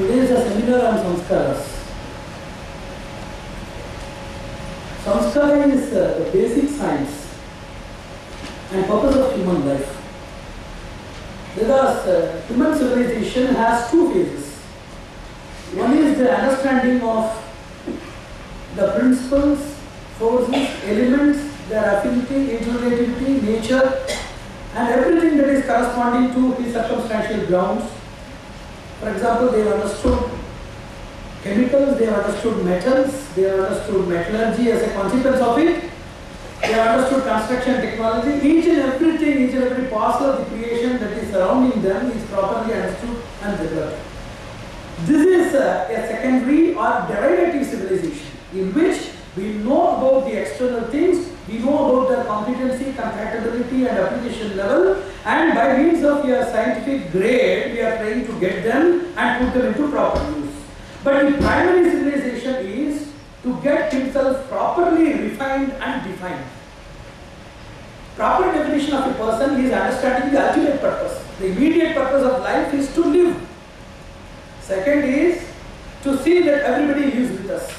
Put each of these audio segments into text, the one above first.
Today is a seminar on samskaras. Samskara is the basic science and purpose of human life. Because human civilization has two phases. One is the understanding of the principles, forces, elements, their affinity, interrelativity, nature, and everything that is corresponding to the circumstantial grounds. For example, they have understood chemicals, they have understood metals, they have understood metallurgy as a consequence of it, they have understood construction technology. Each and every parcel of the creation that is surrounding them is properly understood and developed. This is a secondary or derivative civilization in which we know about the external things, we know about their competency, compatibility and application level, and by means of your scientific grade, we are trying to get them and put them into proper use. But the primary civilization is to get himself properly refined and defined. Proper definition of a person is understanding the ultimate purpose. The immediate purpose of life is to live. Second is to see that everybody lives with us.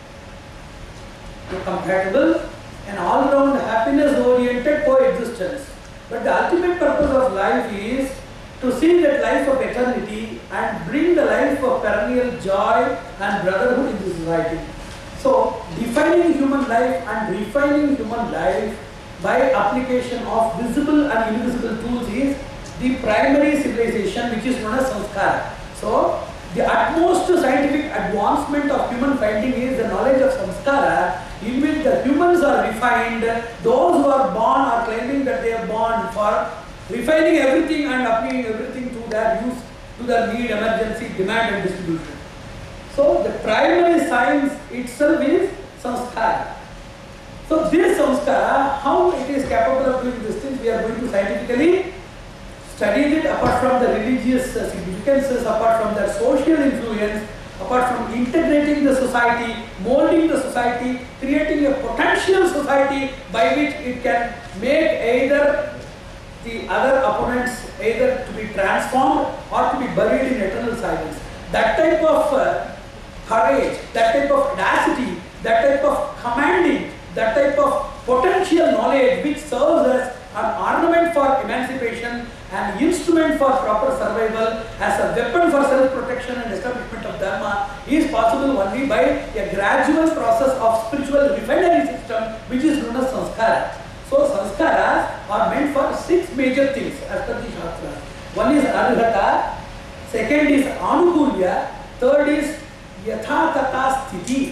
A compatible and all-round happiness-oriented coexistence. But the ultimate purpose of life is to see that life of eternity and bring the life of perennial joy and brotherhood in the society. So, defining human life and refining human life by application of visible and invisible tools is the primary civilization, which is known as samskara. So, the utmost scientific advancement of human finding is the knowledge of samskara, in which the humans are refined. Those who are born are claiming that they are born for refining everything and applying everything to their use, to their need, emergency, demand and distribution. So the primary science itself is samskara. So this samskara, how it is capable of doing these things, we are going to scientifically study it apart from the religious significances, apart from their social influence, apart from integrating the society, molding the society, creating a potential society by which it can make either the other opponents either to be transformed or to be buried in eternal silence. That type of courage, that type of audacity, that type of commanding, that type of potential knowledge which serves as an ornament for emancipation, an instrument for proper survival, as a weapon for self-protection and establishment of dharma is possible only by a gradual process of spiritual refinery system which is known as samskara. So samskaras are meant for 6 major things as per the Shastras. One is arhata, second is anukulya, third is yatha tata sthiti,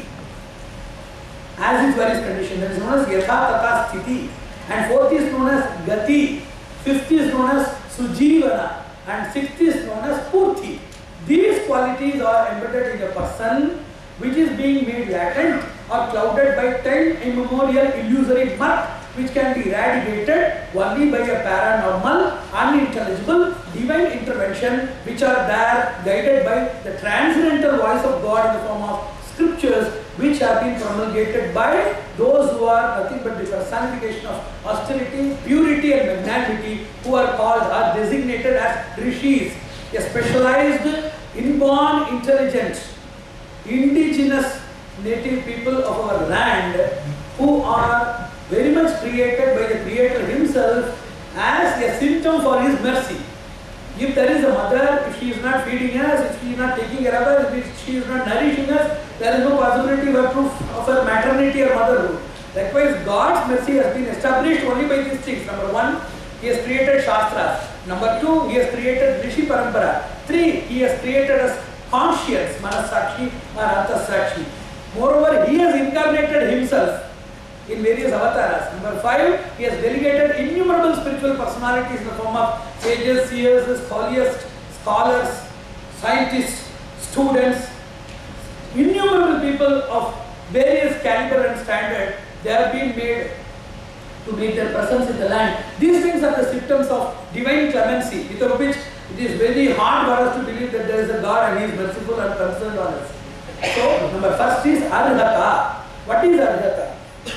as is various condition, that is known as yatha tata sthiti, and fourth is known as gati, fifth is known as sujivana, and sixth is known as purti. These qualities are embedded in a person which is being made latent or clouded by time immemorial illusory murk, which can be eradicated only by a paranormal, unintelligible, divine intervention, which are there guided by the transcendental voice of God in the form of scriptures, which have been promulgated by those who are nothing but the personification of austerity, purity and magnanimity, who are called, are designated as rishis, a specialized, inborn, intelligent, indigenous native people of our land, who are very much created by the Creator himself as a symptom for his mercy. If there is a mother, if she is not feeding us, if she is not taking care of us, if she is not nourishing us, there is no possibility of proof of her maternity or motherhood. Likewise, God's mercy has been established only by these things. Number 1, He has created Shastras. Number 2, He has created Rishi Parampara. 3, He has created us conscience, Manasakshi or Antasakshi. Moreover, He has incarnated Himself in various avatars. Number 5, He has delegated innumerable spiritual personalities in the form of sages, seers, scholars, scientists, students, innumerable people of various caliber and standard. They have been made to make their presence in the land. These things are the symptoms of divine clemency, without which it is very hard for us to believe that there is a God and He is merciful and concerned on us. So, number first is arhata. What is arhata?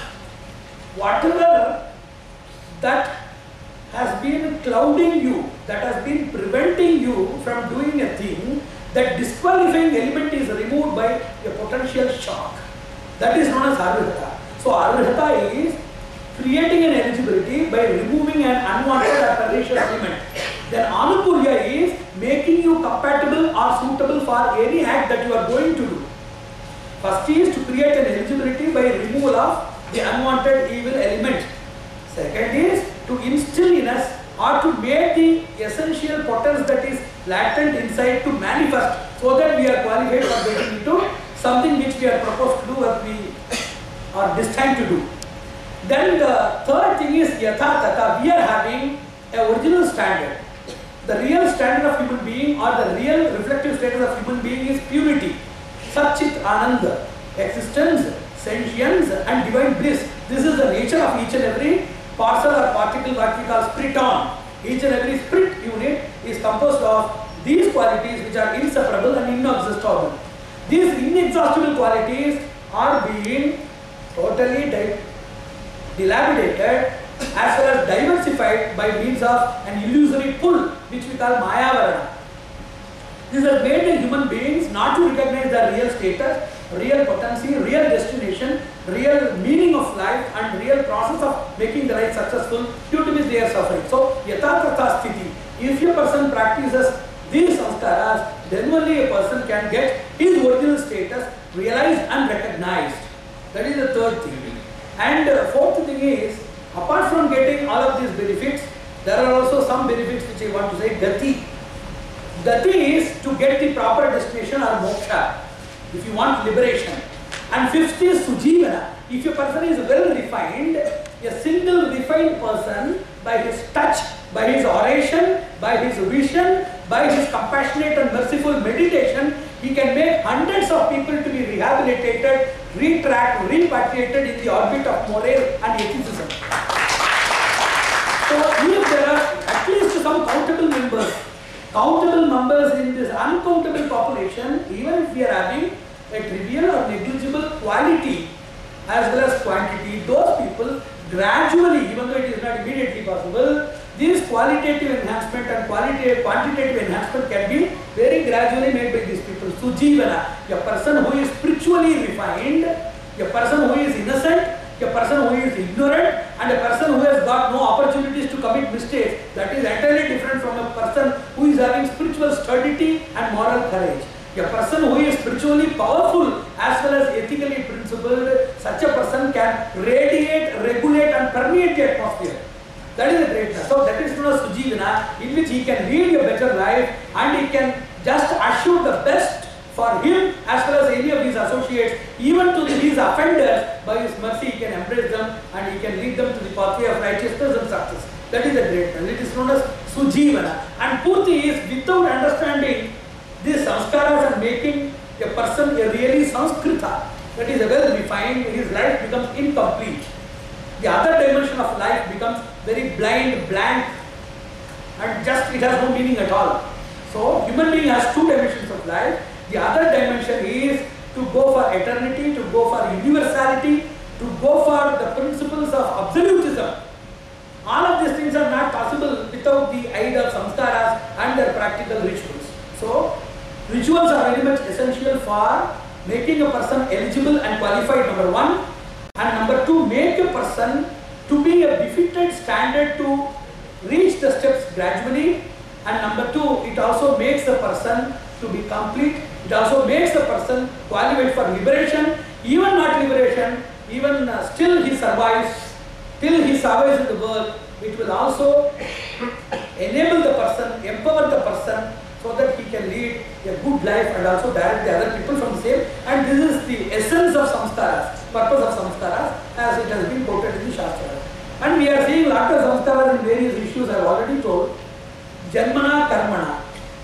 Whatever that has been clouding you, that has been preventing you from doing a thing, that disqualifying element is removed by a potential shock. That is known as arvihata. So arvihata is creating an eligibility by removing an unwanted or pernicious element. Then anupurya is making you compatible or suitable for any act that you are going to do. First is to create an eligibility by removal of the unwanted evil element. Second is to instill in us or to make the essential potence that is latent inside to manifest, so that we are qualified for getting into something which we are proposed to do or we are destined to do. Then the third thing is yatha tata. We are having a original standard. The real standard of human being or the real reflective status of human being is purity. Satchit Ananda, existence, sentience and divine bliss. This is the nature of each and every parcel or particle, what we call spiriton. Each and every spirit unit is composed of these qualities which are inseparable and inexhaustible. These inexhaustible qualities are being totally dilapidated as well as diversified by means of an illusory pull which we call Mayavarana. This has made the human beings not to recognize their real status, real potency, real destination, real meaning of life and real process of making the life successful, due to which they are suffering. So, yatha sthiti. If a person practices these samskaras, then only a person can get his original status realized and recognized. That is the third thing. And fourth thing is, apart from getting all of these benefits, there are also some benefits which I want to say, gati. Gati is to get the proper destination or moksha, if you want liberation. And fifth is sujivana. If a person is well refined, a single refined person, by his touch, by his oration, by his vision, by his compassionate and merciful meditation, he can make hundreds of people to be rehabilitated, retracked, repatriated in the orbit of moral and ethicism. So if there are at least some countable members in this uncountable population, even if we are having a trivial or negligible quality as well as quantity, those people gradually, even though it is not immediately possible, this qualitative enhancement and quantitative enhancement can be very gradually made by these people. Sujivana, a person who is spiritually refined, a person who is innocent, a person who is ignorant, and a person who has got no opportunities to commit mistakes. That is entirely different from a person who is having spiritual sturdity and moral courage. A person who is spiritually powerful as well as ethically principled, such a person can radiate, regulate and permeate the atmosphere. That is the greatness. So that is known as Sujivana, in which he can lead a better life and he can just assure the best for him as well as any of his associates, even to his offenders. By his mercy he can embrace them and he can lead them to the pathway of righteousness and success. That is the greatness. It is known as Sujivana. And Purti is without understanding these samskaras and making a person a really Sanskrita, that is a well refined, his life becomes incomplete. The other dimension of life becomes very blind, blank, and just it has no meaning at all. So human being has two dimensions of life. The other dimension is to go for eternity, to go for universality, to go for the principles of absolutism. All of these things are not possible without the aid of samskaras and their practical rituals. So rituals are very much essential for making a person eligible and qualified, number one. And number two, make a person to be a befitted standard to reach the steps gradually. And number two, it also makes the person to be complete. It also makes the person qualified for liberation. Even not liberation, even still he survives, till he survives in the world. It will also enable the person, empower the person, so that he can lead a good life and also direct the other people from the same. And this is the essence of samskaras, purpose of samskaras, as it has been quoted in the Shastras. And we are seeing lot of samskaras in various issues. I have already told. Janmana karmana.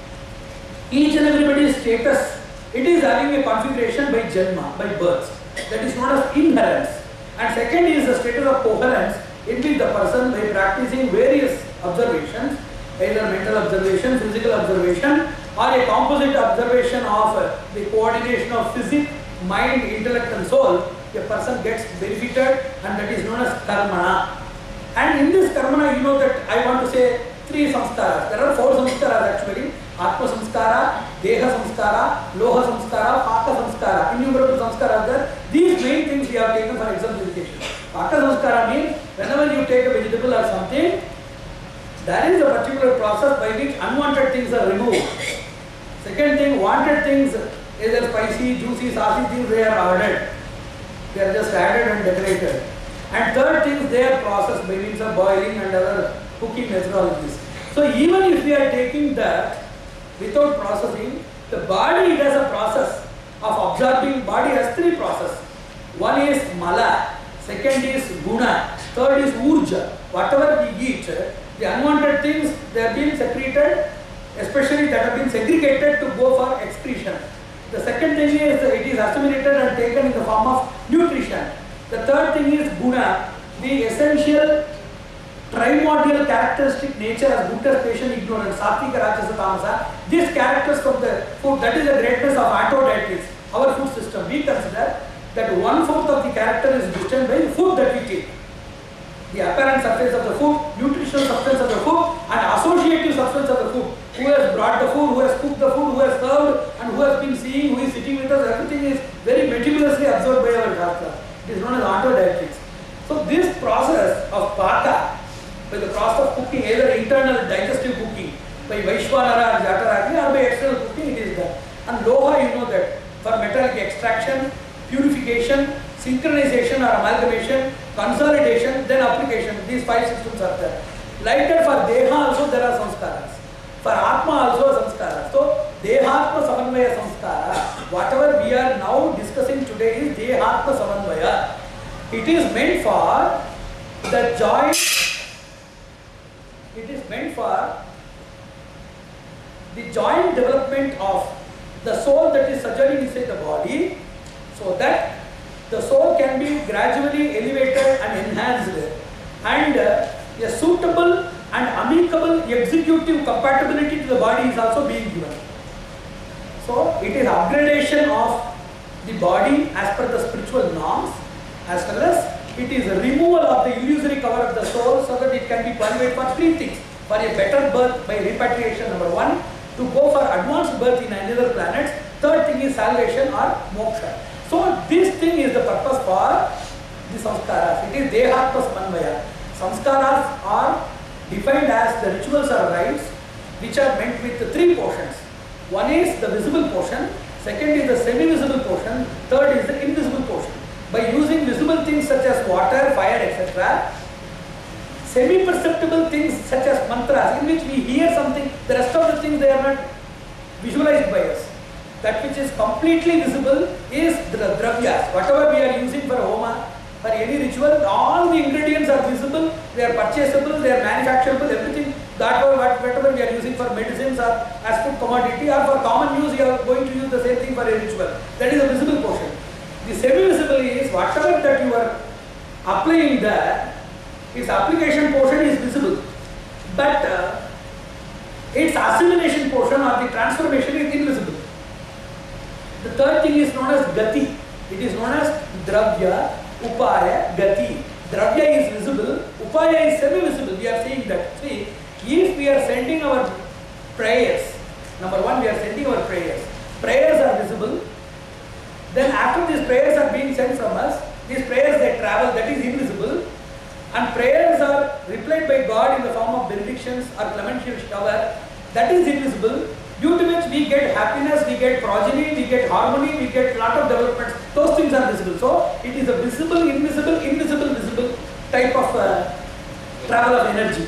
Each and everybody's status, it is having a configuration by janma, by birth. That is known as inherence. And second is the status of coherence, in which the person, by practicing various observations, either mental observation, physical observation, or a composite observation of the coordination of physics, mind, intellect and soul, a person gets benefited, and that is known as karmana. And in this karmana, you know that I want to say three samskaras. There are four samskaras actually. Atma samskara, Deha samskara, Loha samskara, Paka samskara, innumerable samskara are there. These main things we have taken for exemplification. Paka samskara means whenever you take a vegetable or something, there is a particular process by which unwanted things are removed. Second thing, wanted things, either spicy, juicy, saucy things, they are added. They are just added and decorated. And third thing, they are processed by means of boiling and other cooking methodologies. So even if we are taking that without processing, the body has a process of absorbing. Body has three processes. One is mala, second is guna, third is urja. Whatever we eat, the unwanted things, they are being secreted, especially that have been segregated to go for excretion. The second thing is it is assimilated and taken in the form of nutrition. The third thing is guna, the essential primordial characteristic nature as Buddha's patient ignorance, Satvika, Rajasa, Tamasa. These characters from the food, that is the greatness of autodietetics, our food system. We consider that 1/4 of the character is determined by the food that we take. The apparent substance of the food, nutritional substance of the food, and associative substance of the food. Who has brought the food, who has cooked the food, who has served, and who has been seeing, who is sitting with us, everything is very meticulously observed by our Shastra. It is known as autodietetics. So this process of Paka, by the process of cooking, either internal digestive cooking, by Vaishwanara or Jataragni, or by external cooking, it is done. And Loha, you know that, for metallic extraction, purification, synchronization or amalgamation, consolidation, then application. These 5 systems are there. Like that for Deha also there are samskaras. For Atma also samskaras. So Dehatma Samanvaya samskara. Whatever we are now discussing today is Dehatma Samanvaya. It is meant for the joint. It is meant for the joint development of the soul that is sojourning inside the body, so that the soul can be gradually elevated and enhanced, and a suitable and amicable executive compatibility to the body is also being given. So it is upgradation of the body as per the spiritual norms, as well as it is a removal of the illusory cover of the soul so that it can be conveyed for 3 things. For a better birth by repatriation, number 1, to go for advanced birth in another planet, third thing is salvation or moksha. So this thing is the purpose for the samskaras. It is Dehatma Samanvaya. Samskaras are defined as the rituals or rites which are meant with 3 portions. One is the visible portion, second is the semi-visible portion, third is the invisible portion. By using visible things such as water, fire, etc., semi-perceptible things such as mantras, in which we hear something, the rest of the things they are not visualized by us. That which is completely visible is the dravyas. Whatever we are using for homa, for any ritual, all the ingredients are visible, they are purchasable, they are manufacturable, everything. Whatever we are using for medicines or as food commodity or for common use, you are going to use the same thing for a ritual. That is a visible portion. The semi-visible is whatever that you are applying there, its application portion is visible, but its assimilation portion or the transformation is invisible. The third thing is known as gati. It is known as dravya, upaya, gati. Dravya is visible, upaya is semi-visible. We are saying that. See, if we are sending our prayers, number 1, we are sending our prayers. Prayers are visible. Then after these prayers are being sent from us, these prayers they travel, that is invisible. And prayers are replied by God in the form of benedictions or clemency shower, that is invisible, due to which we get happiness, we get progeny, we get harmony, we get lot of developments. Those things are visible. So it is a visible, invisible, invisible, visible type of travel of energy.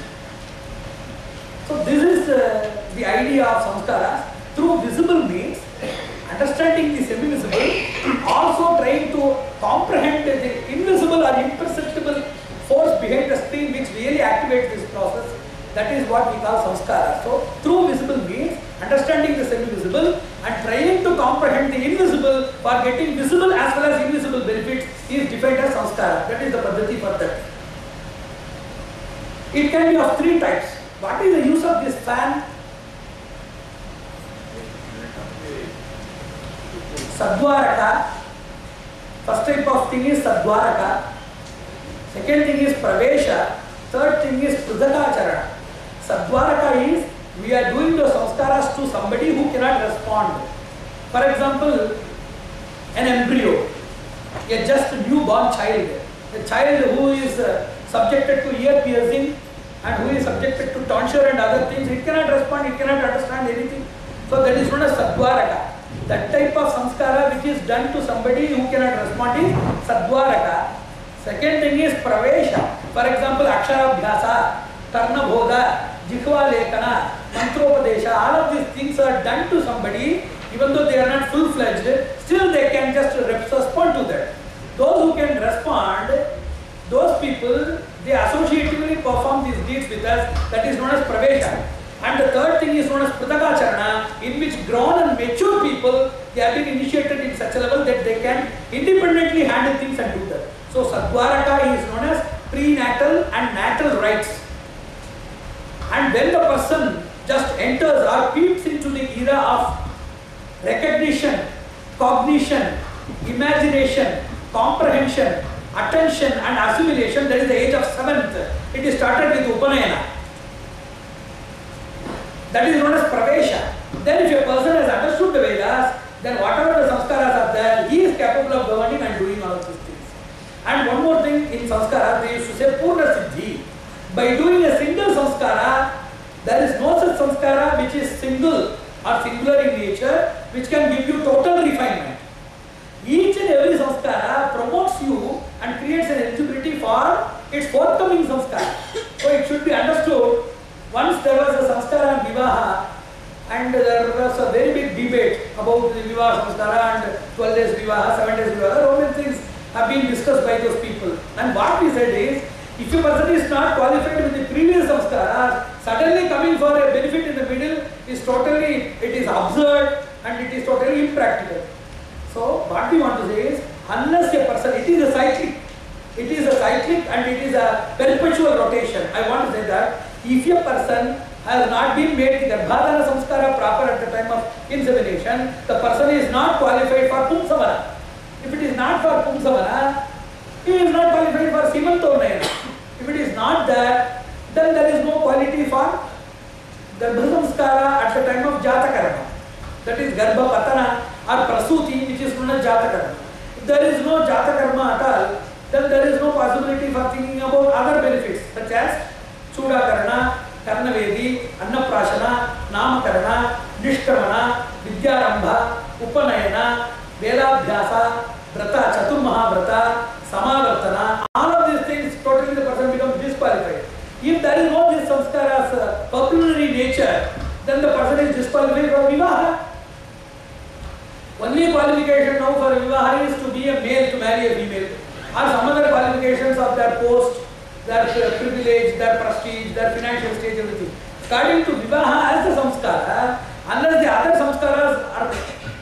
So this is the idea of samskaras. Through visible means, understanding the semi-visible, also trying to comprehend the invisible or imperceptible force behind the screen which really activates this process. That is what we call samskara. So through visible means, understanding the semi-visible and trying to comprehend the invisible for getting visible as well as invisible benefits is defined as samskara. That is the paddhati for that. It can be of 3 types. What is the use of this fan? Sadwaraka. First type of thing is Sadwaraka. Second thing is Pravesha. Third thing is Prudakacharana. Sadwaraka is we are doing the samskaras to somebody who cannot respond. For example, an embryo, a just newborn child, a child who is subjected to ear piercing and who is subjected to tonsure and other things, it cannot respond, it cannot understand anything. So that is known as sadvaraka. That type of samskara which is done to somebody who cannot respond is sadvaraka. Second thing is pravesha. For example, aksharabhyasa, karnabodha, jihva lekana, mantropadesha, all of these things are done to somebody, even though they are not full-fledged, still they can just respond to that. Those who can respond, those people, they associatively perform these deeds with us, that is known as pravesha. And the third thing is known as pratakaacharana, in which grown and mature people, they have been initiated in such a level that they can independently handle things and do that. So sadvaraka is known as prenatal and natal rites. And when the person just enters or peeps into the era of recognition, cognition, imagination, comprehension, attention and assimilation, that is the age of 7th. It is started with Upanayana. That is known as pravesha. Then if a person has understood the Vedas, then whatever the samskaras are there, he is capable of governing and doing all of these things. And one more thing in samskara, they used to say purna siddhi. By doing a single samskara, there is no such samskara which is single or singular in nature, which can give you total refinement. Each and every samskara promotes you and creates an eligibility for its forthcoming samskara. So it should be understood. Once there was a samskara and vivaha, and there was a very big debate about the vivaha samskara and 12 days vivaha, 7 days vivaha. So many things have been discussed by those people. And what we said is, if a person is not qualified with the previous samskara, suddenly coming for a benefit in the middle is totally, it is absurd and it is totally impractical. So what we want to say is, unless a person, it is a cyclic and it is a perpetual rotation. I want to say that if a person has not been made the Garbhadana samskara proper at the time of insemination, the person is not qualified for Pumsavana. If it is not for Pumsavana, he is not qualified for Simantonayana. If it is not that, then there is no quality for Garbha samskara at the time of Jata Karma. That is Garbha Patana or Prasuti, which is known as Jata Karma. If there is no Jata Karma at all, then there is no possibility for thinking about other benefits such as Chudakarana, Karnavedi, Annaprashana, Namakarana, Nishkamana, Vidyarambha, Upanayana, Vedabhyasa, Vrata, Chaturmahavrata, Samavartana, all of these things, totally the person becomes disqualified. If there is no this samskara's pecuniary nature, then the person is disqualified from Vivaha. Only qualification now for Vivaha is to be a male to marry a female, or some other qualifications of their post, their privilege, their prestige, their financial stage, everything. According to Vivaha as the samskara, unless the other samskaras are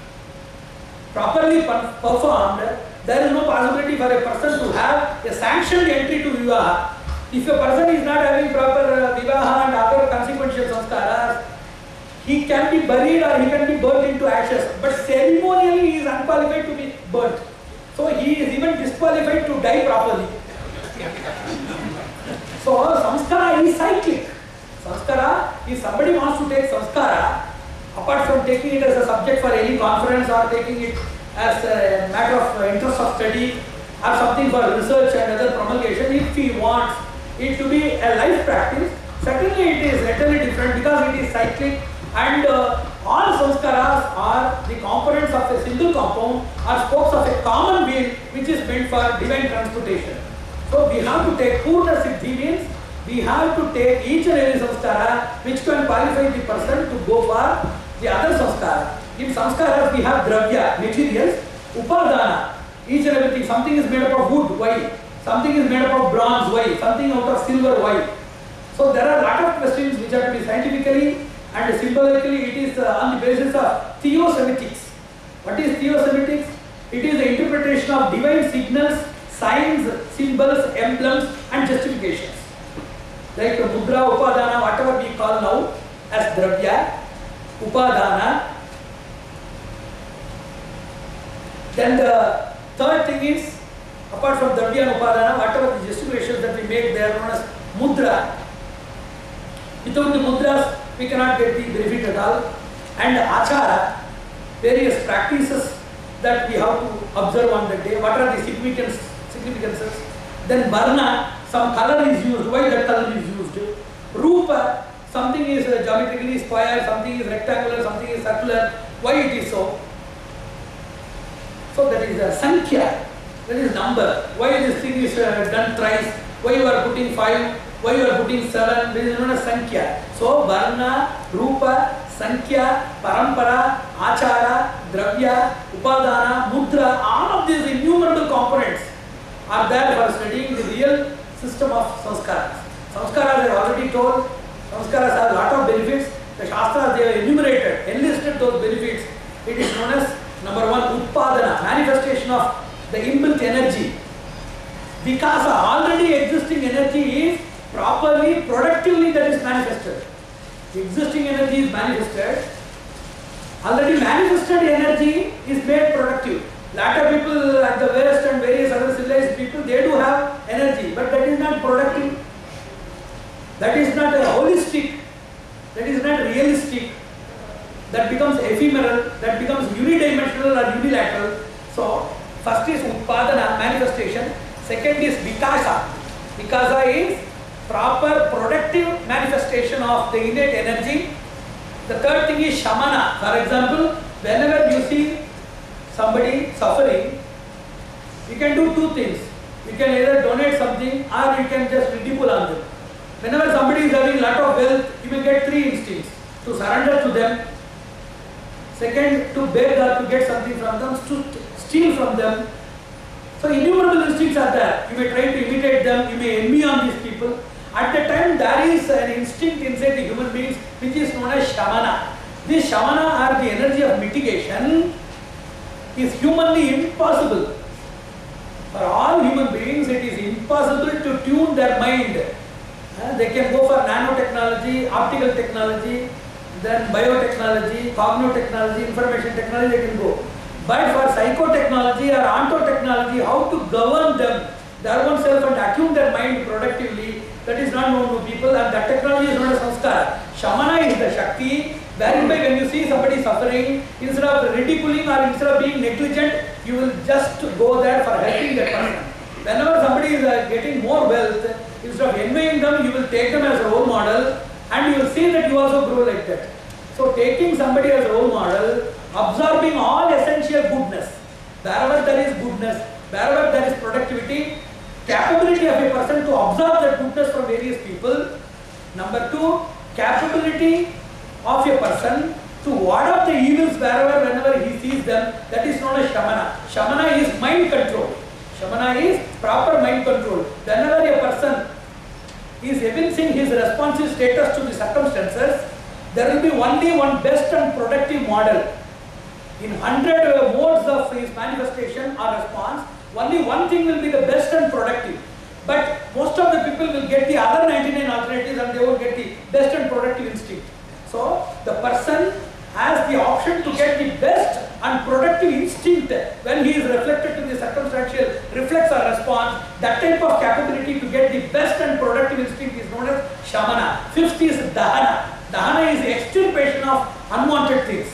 properly performed, there is no possibility for a person to have a sanctioned entry to Vivaha. If a person is not having proper Vivaha and other consequential samskaras, he can be buried or he can be burnt into ashes, but ceremonially he is unqualified to be burnt. So he is even disqualified to die properly. So samskara is cyclic. Samskara, if somebody wants to take samskara, apart from taking it as a subject for any conference or taking it as a matter of interest of study or something for research and other promulgation, if he wants it to be a life practice, certainly it is entirely different because it is cyclic and all samskaras are the components of a single compound or spokes of a common wheel which is meant for divine transportation. So we have to take Purna Siddhi means we have to take each and every samskara which can qualify the person to go for the other samskara. In samskaras we have dravya, materials, upadana, each and everything. Something is made up of wood, why? Something is made up of bronze, why? Something out of silver, why? So there are a lot of questions which have to be scientifically and symbolically. It is on the basis of theosemitics. What is theosemitics? It is the interpretation of divine signals, signs, symbols, emblems and justifications. Like mudra, upadana, whatever we call now as dravya, upadana. Then the third thing is, apart from dravya and upadana, whatever the gesticulations that we make, they are known as mudra. Without the mudras, we cannot get the benefit at all. And achara, various practices that we have to observe on the day. What are the significances? Then varna, some color is used. Why that color is used? Rupa, something is geometrically square, something is rectangular, something is circular. Why it is so? So that is a sankhya, that is number. Why this thing is done thrice? Why you are putting 5? Why you are putting 7? This is known as sankhya. So varna, rupa, sankhya, parampara, achara, dravya, upadana, mudra, all of these innumerable components are there for studying the real system of sanskaras. Sanskaras I have already told. Sanskaras have a lot of benefits. The Shastras, they have enumerated, enlisted those benefits. It is known as number 1, utpadana, manifestation of the inbuilt energy. Vikasa, already existing energy is properly, productively that is manifested. The existing energy is manifested. Already manifested energy is made productive. Latter people at the West and various other civilized people, they do have energy, but that is not productive. That is not holistic. That is not realistic. That becomes ephemeral. That becomes unidimensional or unilateral. So, first is utpadana, manifestation. Second is vikasa. Vikasa is proper productive manifestation of the innate energy. The third thing is shamana. For example, whenever you see somebody suffering, you can do two things. You can either donate something or you can just ridicule on them. Whenever somebody is having a lot of wealth, you will get three instincts: to surrender to them, second, to beg or to get something from them, to steal from them. So innumerable instincts are there. You may try to imitate them, you may envy on these people. At the time, there is an instinct inside the human beings which is known as shamana. This shamana, or the energy of mitigation, is humanly impossible. For all human beings, it is impossible to tune their mind. They can go for nanotechnology, optical technology, then biotechnology, cognotechnology, information technology, they can go. But for psychotechnology or ontotechnology, how to govern them, their own self and attune their mind productively, that is not known to people, and that technology is known as sanskara. Shamana is the Shakti, whereby when you see somebody suffering, instead of ridiculing or instead of being negligent, you will just go there for helping that person. Whenever somebody is getting more wealth, instead of envying them, you will take them as a role model and you will see that you also grow like that. So taking somebody as a role model, absorbing all essential goodness, wherever there is goodness, wherever there is productivity, capability of a person to absorb that goodness from various people. Number 2, capability of a person to ward off the evils whenever he sees them, that is known as shamana. Shamana is mind control. Shamana is proper mind control. Whenever a person is evincing his responsive status to the circumstances, there will be only one best and productive model. In 100 modes of his manifestation or response, only one thing will be the best and productive. But most of the people will get the other 99 alternatives and they will get the best and productive instinct. So, the person has the option to get the best and productive instinct when he is reflected to the circumstantial reflex or response. That type of capability to get the best and productive instinct is known as shamana. Fifth is dahana. Dahana is the extirpation of unwanted things.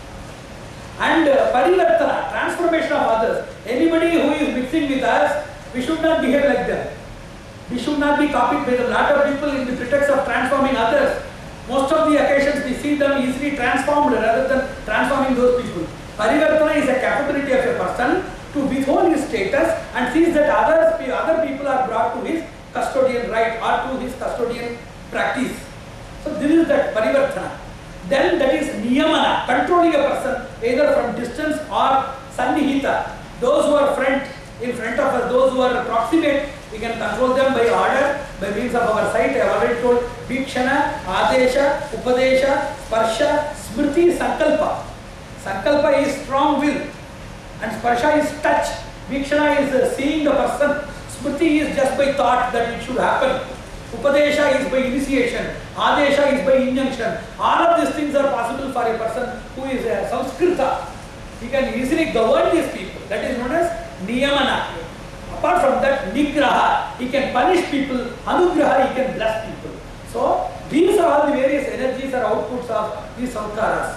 And parivartana, transformation of others. Anybody who is mixing with us, we should not behave like them. We should not be copied by them. A lot of people in the pretext of transforming others, most of the occasions we see them easily transformed rather than transforming those people. Parivartana is a capability of a person to withhold his status and sees that other people are brought to his custodian right or to his custodian practice. So this is that parivartana. Then that is niyamana, controlling a person either from distance or sannihita. Those who are in front of us, those who are proximate, we can control them by order, by means of our sight. I have already told vikshana, adesha, upadesha, sparsha, smriti, sankalpa. Sankalpa is strong will and sparsha is touch. Vikshana is seeing the person. Smriti is just by thought that it should happen. Upadesha is by initiation. Adesha is by injunction. All of these things are possible for a person who is a Samskrita. He can easily govern these people. That is known as niyamana. Apart from that, nigraha, he can punish people. Anugraha, he can bless people. So, these are all the various energies or outputs of these samskaras.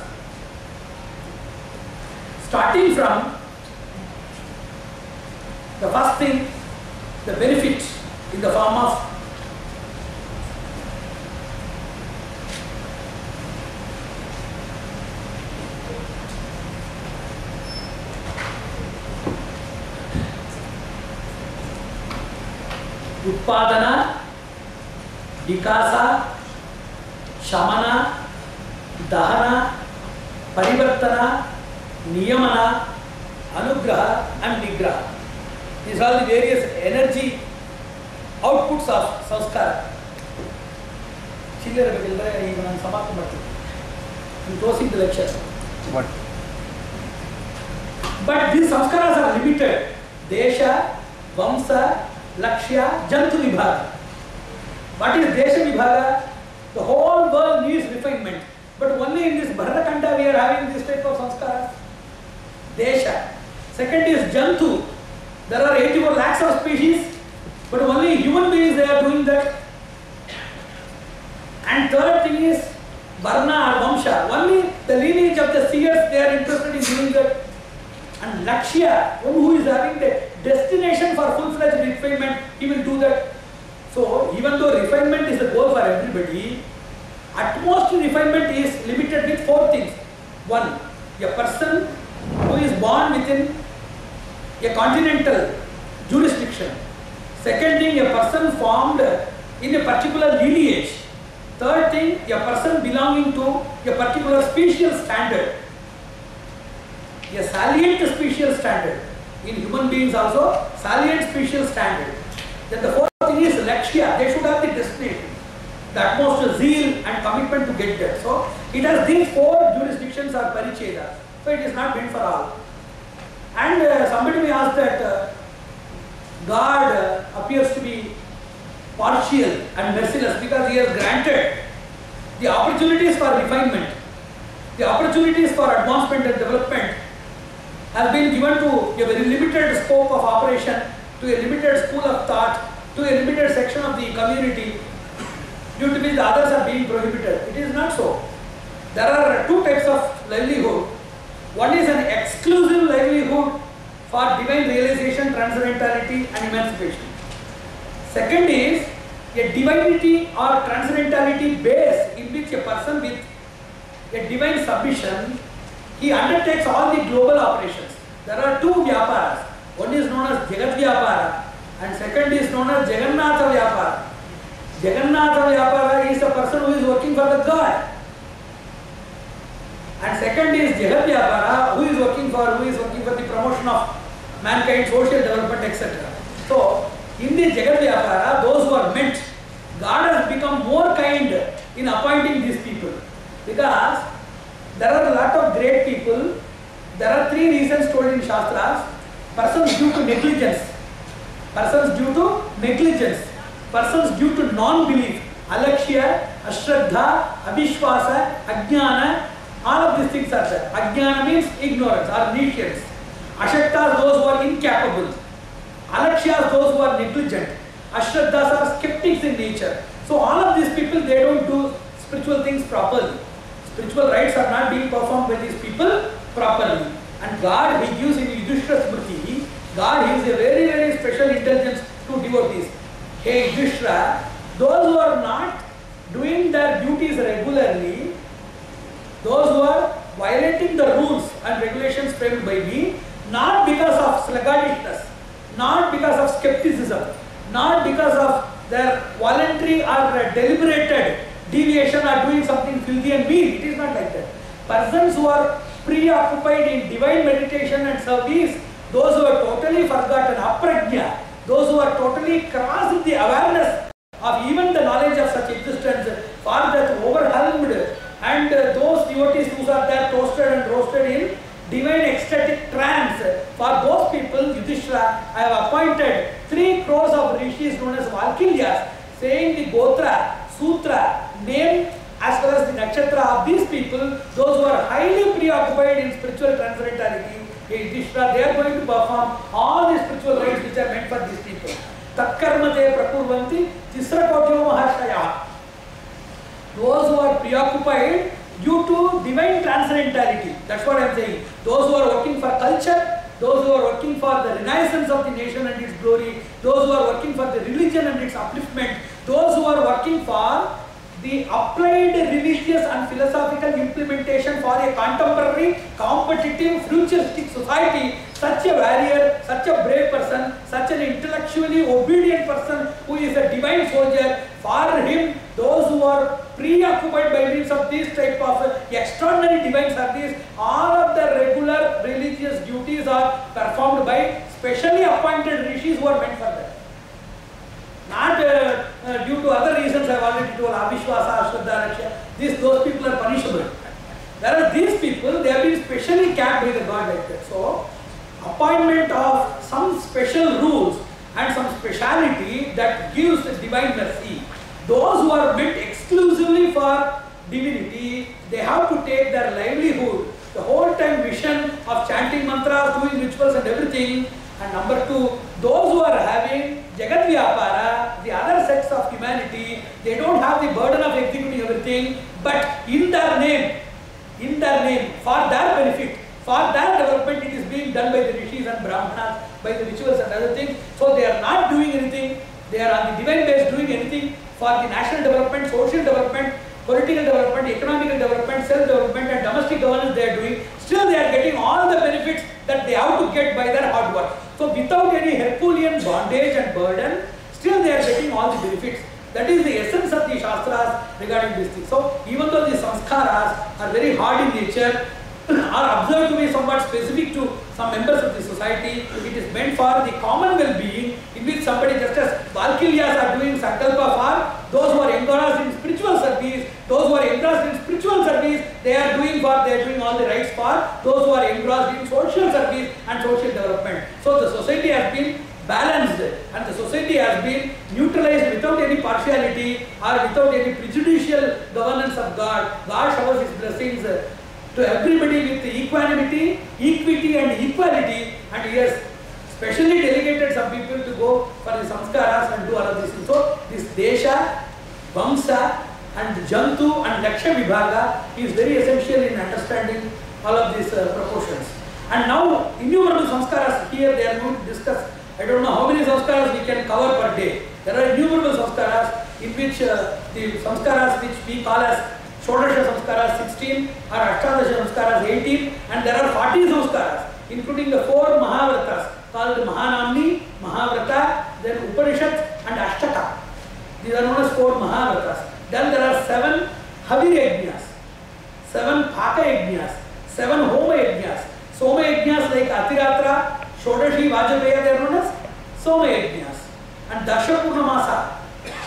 Starting from the first thing, the benefit in the form of उत्पादन, विकास, शमन, दहन, परिवर्तन, नियमन, अनुग्रह and निग्रह. These are the various energy outputs of samskara. Chillere begildare ಈಗ ನಾನು ಸಮಾಪ್ತಿ ಮಾಡ್ತೀನಿ. I'm closing the lecture. What? But these samskaras are limited. Desha, Vamsa, Lakshya, Jantu Vibhaga. What is Desha Vibhaga? The whole world needs refinement. But only in this Bharatkhanda we are having this type of samskaras. Desha. Second is Jantu. There are 84 lakhs of species, but only human beings they are doing that. And third thing is Varna or Vamsha. Only the lineage of the seers they are interested in doing that. And Lakshya, one who is having the destination for full-fledged refinement, he will do that. So even though refinement is the goal for everybody, utmost refinement is limited with 4 things. 1. A person who is born within a continental jurisdiction. Second thing, a person formed in a particular lineage. Third thing, a person belonging to a particular special standard. A salient special standard. In human beings also, salient special standard. Then the fourth thing is Lakshya. They should have the destination, the utmost zeal and commitment to get there. So it has these 4 jurisdictions or parichedas. So it is not meant for all. And somebody may ask that God appears to be partial and merciless because he has granted the opportunities for refinement, the opportunities for advancement and development has been given to a very limited scope of operation, to a limited school of thought, to a limited section of the community, due to which the others are being prohibited. It is not so. There are 2 types of livelihood. One is an exclusive livelihood for divine realization, transcendentality and emancipation. Second is a divinity or transcendentality base in which a person with a divine submission, he undertakes all the global operations. There are 2 Vyaparas. One is known as Jagat Vyapara and second is known as Jagannatha Vyapara. Jagannatha Vyapara is a person who is working for the God. And second is Jagat Vyapara, who is working for the promotion of mankind, social development, etc. So, in the Jagat Vyapara, those who are meant, God has become more kind in appointing these people. Because there are a lot of great people. There are 3 reasons told in Shastras. Persons due to negligence, persons due to negligence, persons due to non-belief, alakshya, ashraddha, avishwasa, ajnana, all of these things are there. Ajnana means ignorance or nescience. Ashaktas, those who are incapable. Alakshas, those who are negligent. Ashraddhas are skeptics in nature. So all of these people, they don't do spiritual things properly. Spiritual rites are not being performed by these people properly. And God, He gives in Yudhishthira Smriti, God gives a very, very special intelligence to devotees. Hey Yudhishthira, those who are not doing their duties regularly, those who are violating the rules and regulations framed by me, not because of sluggishness, not because of skepticism, not because of their voluntary or deliberated deviation or doing something filthy and mean. It is not like that. Persons who are preoccupied in divine meditation and service, those who are totally forgotten, aprajna, those who are totally crossed the awareness of even the knowledge of such existence, for that overwhelmed, and those devotees who are there toasted and roasted in divine ecstatic trance, for those people, Yudhishthira, I have appointed 3 crores of rishis known as Valkilyas, saying the Gotra, Sutra, name as well as the nakshatra of these people, those who are highly preoccupied in spiritual transcendentality, Yudhishthira, they are going to perform all the spiritual rites which are meant for these people. Tatkarmate prakurvanti tisra kotyo mahashaya. Those who are preoccupied due to divine transcendentality. That's what I am saying. Those who are working for culture, those who are working for the renaissance of the nation and its glory, those who are working for the religion and its upliftment, those who are working for the applied religious and philosophical implementation for a contemporary, competitive, futuristic society, such a warrior, such a brave person, such an intellectually obedient person who is a divine soldier, for him, those who are preoccupied by means of this type of extraordinary divine service, all of the regular religious duties are performed by specially appointed rishis who are meant for that. Not due to other reasons I have already told, Avishwasa, Ashwada, Raksha. Those people are punishable. Whereas these people, they have been specially capped by the God like that. So, appointment of some special rules and some speciality that gives divine mercy. Those who are meant exclusively for divinity, they have to take their livelihood, the whole time vision of chanting mantras, doing rituals and everything. And number two, those who are having Jagat Vyapara, the other sects of humanity, they don't have the burden of executing everything, but in their name, for their benefit, for their development, it is being done by the rishis and brahmanas, by the rituals and other things. So they are not doing anything, they are on the divine base doing anything for the national development, social development, political development, economical development, self-development and domestic governance they are doing. Still they are getting all the benefits that they have to get by their hard work. So without any Herculean bondage and burden, still they are getting all the benefits. That is the essence of the Shastras regarding this thing. So even though the sanskaras are very hard in nature, are observed to be somewhat specific to some members of the society, it is meant for the common well-being, in which somebody, just as Valkiryas are doing sankalpa for those who are engrossed in spiritual service, those who are engrossed in spiritual service, they are doing all the rites for those who are engrossed in social service and social development. So the society has been balanced and the society has been neutralized without any partiality or without any prejudicial governance of God. God showers His blessings to everybody with equanimity, equity and equality, and He has specially delegated some people to go for the samskaras and do all of these things. So this Desha, Vamsa and Jantu and Laksha Vibhaga is very essential in understanding all of these proportions. And now innumerable samskaras here they are going to discuss. I don't know how many samskaras we can cover per day. There are innumerable samskaras in which the samskaras which we call as Shodasha samskaras 16 or Ashtadasha samskaras 18, and there are 40 samskaras including the 4 Mahavratas called Mahanamni, Mahavrata, then Upanishad and Ashtaka. These are known as 4 Mahavratas. Then there are 7 Havir Yajnas, 7 Phaka Yajnas, 7 Homa Yajnas. Soma Yajnas like Atiratra, Shodashi, Vajapaya, they are known as Soma Yajnas. And Dasha Purnamasa,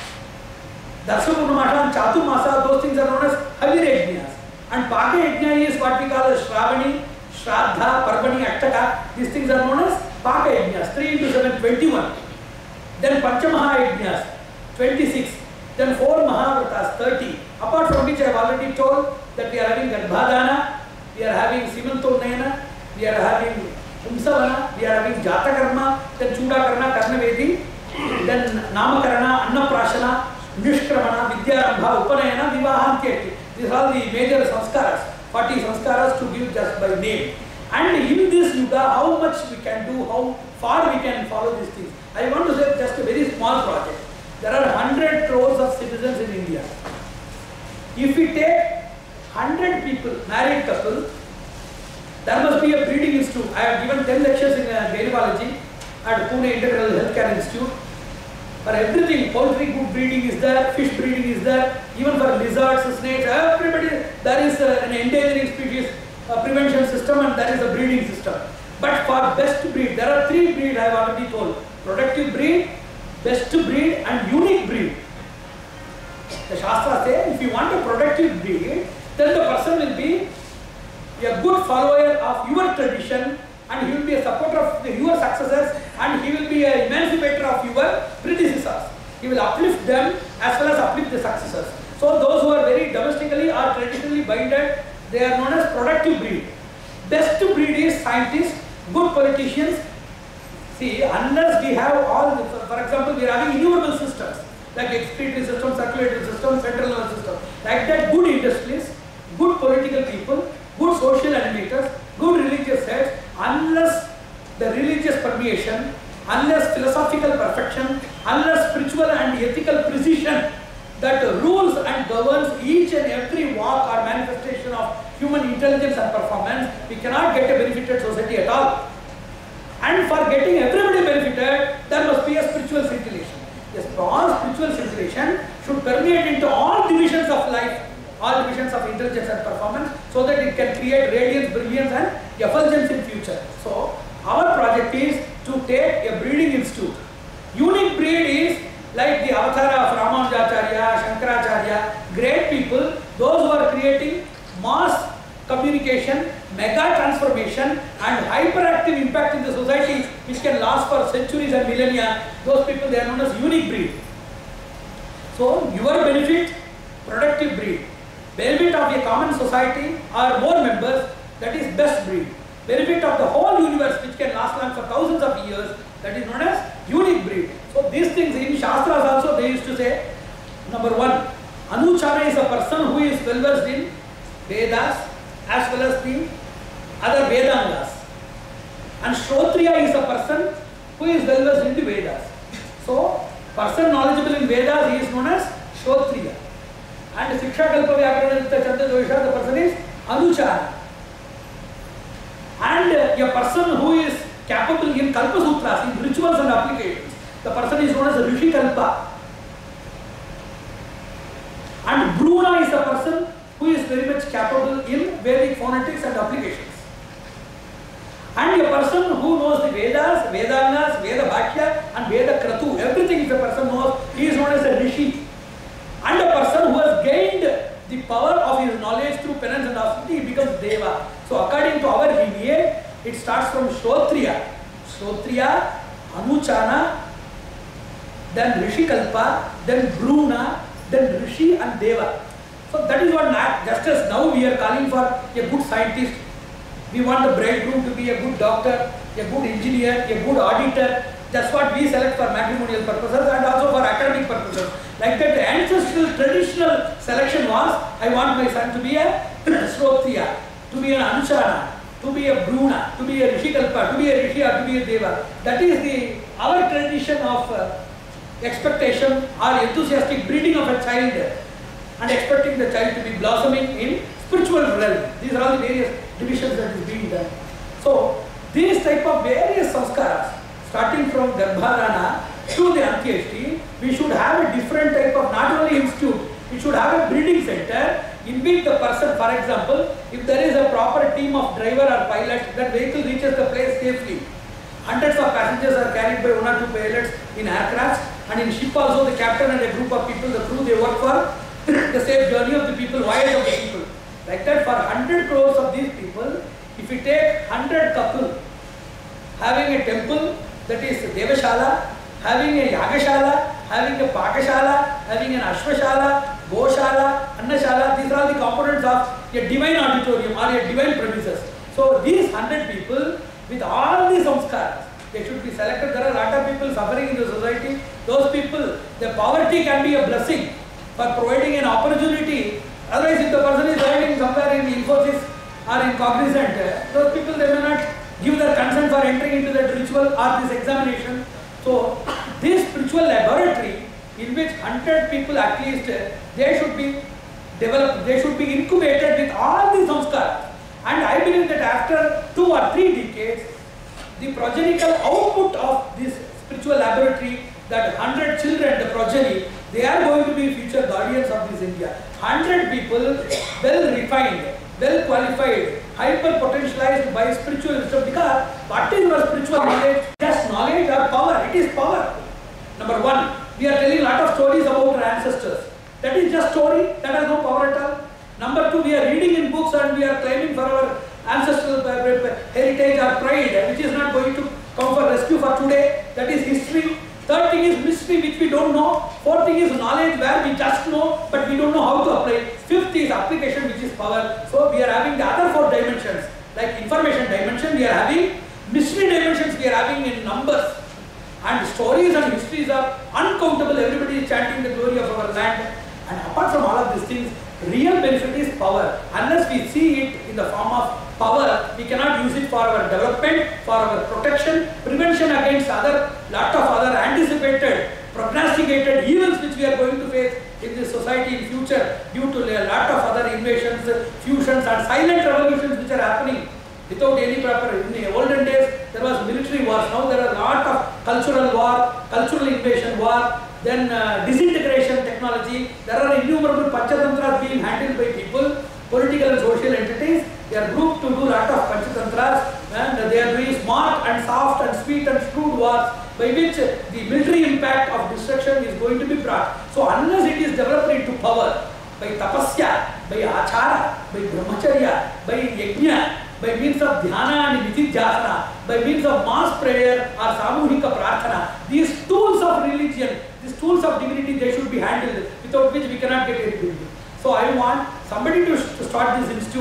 and Chaturmasa, those things are known as Havir Yajnas. And Phaka Yajna is what we call as Shravani, Shraddha, Parvani, Ashtaka. These things are known as Phaka Yajnas. 3 into 7, 21. Then Panchamaha Yajnas, 26. Then 4 Mahavratas, 30. Apart from which I have already told that we are having Garbhadana, we are having Simantonayana, we are having Humsavana, we are having Jatakarma, then Chudakarna, Karnavedi, then Namakarana, Annaprashana, Nishkramana, Vidyarambha, Upanayana, Vivahantyati. These are the major sanskaras, 40 sanskaras to give just by name. And in this yuga, how much we can do, how far we can follow these things. I want to say just a very small project. There are 100 crores of citizens in India. If we take 100 people, married couple, there must be a breeding institute. I have given 10 lectures in gynecology at Pune Integral Healthcare Institute. For everything, poultry good breeding is there, fish breeding is there, even for lizards, snakes, everybody, there is an endangering species prevention system and there is a breeding system. But for best breed, there are 3 breeds I have already told. Productive breed, best breed and unique breed. The Shastra says if you want a productive breed, then the person will be a good follower of your tradition and he will be a supporter of your successors and he will be an emancipator of your predecessors. He will uplift them as well as uplift the successors. So those who are very domestically or traditionally binded, they are known as productive breed. Best breed is scientists, good politicians. See, unless we have all, for example, we are having innumerable systems like excretory system, circulatory system, central nervous system. Like industrialists, good political people, good social animators, good religious heads, unless the religious permeation, unless philosophical perfection, unless spiritual and ethical precision that rules and governs each and every walk or manifestation of human intelligence and performance, we cannot get a benefited society at all. And for getting everybody benefited, there must be a spiritual scintillation. A strong spiritual scintillation should permeate into all divisions of life, all divisions of intelligence and performance, so that it can create radiance, brilliance and effulgence in future. So, our project is to take a breeding institute. Unique breed is like the avatar of Ramanujacharya, Shankaracharya, great people, those who are creating mass communication, mega transformation and hyperactive impact in the society which can last for centuries and millennia. Those people, they are known as unique breed. So, your benefit, productive breed. Benefit of a common society or more members, that is best breed. Benefit of the whole universe which can last long for thousands of years, that is known as unique breed. So these things in Shastras also they used to say, number one, Anuchara is a person who is well versed in Vedas as well as the other Vedangas. And Shrotriya is a person who is well versed in the Vedas. So, person knowledgeable in Vedas is known as Shrotriya. And Siksha Kalpa Vyakarana Chanda Dosha, the person is Anuchara. And a person who is capable in Kalpa Sutras, in rituals and applications, the person is known as Rishi Kalpa. And Bruna is a person who is very much capable in Vedic phonetics and applications. And a person who knows the Vedas, Vedangas, Veda Bhashya and Veda Kratu, everything is a person knows, he is known as a Rishi. And a person who has gained the power of his knowledge through penance and austerity, he becomes Deva. So according to our lineage, it starts from Shrotriya. Shrotriya, Anuchana, then Rishi Kalpa, then Bruna, then Rishi and Deva. So that is what just as now we are calling for a good scientist, we want the bridegroom to be a good doctor, a good engineer, a good auditor. That's what we select for matrimonial purposes and also for academic purposes. Like that, the ancestral traditional selection was, I want my son to be a Shrotriya, to be an Anuchana, to be a Bruna, to be a Rishi Kalpa, to be a Rishi or to be a Deva. That is our tradition of expectation or enthusiastic breeding of a child and expecting the child to be blossoming in spiritual realm. These are all the various divisions that is being done. So, these type of various samskaras, starting from Garbhadana to the Antyeshti, we should have a different type of, not only institute, we should have a breeding center in which the person, for example, if there is a proper team of driver or pilot, that vehicle reaches the place safely. Hundreds of passengers are carried by 1 or 2 pilots in aircrafts, and in ship also the captain and a group of people, the crew, they work for the safe journey of the people, voyage of the people. Like that, for 100 crores of these people, if we take 100 couple having a temple, that is Devashala, having a Yagashala, having a Pakashala, having an Ashwashala, Goshala, Annashala, these are all the components of a divine auditorium or a divine premises. So these 100 people with all these samskaras, they should be selected. There are a lot of people suffering in the society. Those people, the poverty can be a blessing for providing an opportunity. Otherwise, if the person is living somewhere in Infosys or in Cognizant, those people, they may not give their consent for entering into that ritual or this examination. So, this spiritual laboratory in which 100 people at least, they should be developed, they should be incubated with all these samskaras. And I believe that after 2 or 3 decades, the progenical output of this spiritual laboratory, that 100 children, the progeny, they are going to be future guardians of this India. 100 people, well refined, well qualified, hyper potentialized by spiritual wisdom. Because what is your spiritual knowledge? Just knowledge or power? It is power. Number one, we are telling a lot of stories about our ancestors. That is just story, that has no power at all. Number two, we are reading in books and we are claiming for our ancestral heritage or pride, which is not going to come for rescue for today. That is history. Third thing is mystery, which we don't know. Fourth thing is knowledge, where we just know, but we don't know how to apply. Fifth is application, which is power. So we are having the other 4 dimensions, like information dimension, we are having mystery dimensions, we are having in numbers. And stories and histories are uncountable. Everybody is chanting the glory of our land. And apart from all of these things, Real benefit is power. Unless we see it in the form of power, we cannot use it for our development, for our protection, prevention against lot of other anticipated, prognosticated evils which we are going to face in this society in future due to a lot of other invasions, fusions and silent revolutions which are happening without any proper. In the olden days there was military wars, now there are a lot of cultural war, cultural invasion war, then disintegration technology. There are innumerable panchatantras being handled by people, political and social entities. They are grouped to do a lot of panchatantras, and they are doing smart and soft and sweet and shrewd wars by which the military impact of destruction is going to be brought. So unless it is developed into power by tapasya, by achara, by brahmacharya, by yajna, by means of dhyana and nididhyasana, by means of mass prayer or samuhika prarthana, these tools of religion, these tools of divinity, they should be handled, without which we cannot get anything. So I want somebody to start this institute,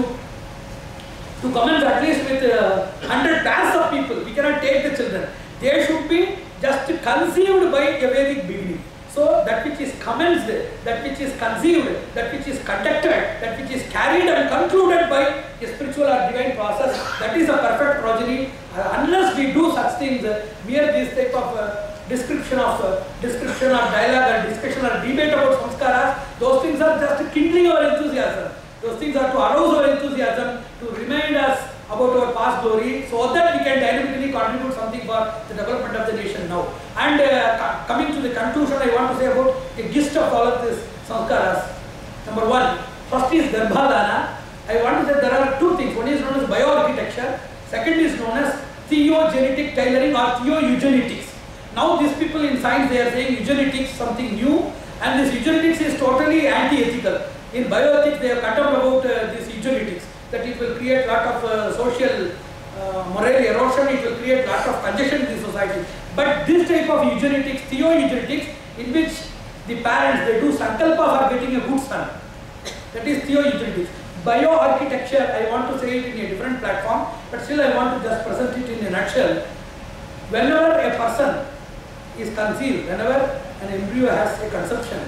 to commence at least with 100 pairs of people. We cannot take the children. They should be just conceived by a Vedic beginning. So that which is commenced, that which is conceived, that which is conducted, that which is carried and concluded by a spiritual or divine process, that is a perfect progeny. Unless we do such things, mere this type of description or dialogue or discussion or debate about samskaras, those things are just kindling our enthusiasm. Those things are to arouse our enthusiasm, to remind us about our past glory, so that we can dynamically contribute something for the development of the nation now. And coming to the conclusion, I want to say about the gist of all of this samskaras. Number one, first is Garbhadana. I want to say there are two things. One is known as bioarchitecture. Second is known as theogenetic tailoring or theoeugenics. Now these people in science, they are saying eugenics something new, and this eugenics is totally anti-ethical. In bioethics, they have condemned about this eugenics, that it will create a lot of social moral erosion, it will create a lot of congestion in the society. But this type of eugenics, theoeugenics, in which the parents, they do sankalpa for getting a good son, that is theoeugenics. Bioarchitecture, I want to say it in a different platform, but still I want to just present it in a nutshell. Whenever a person is conceived, whenever an embryo has a conception,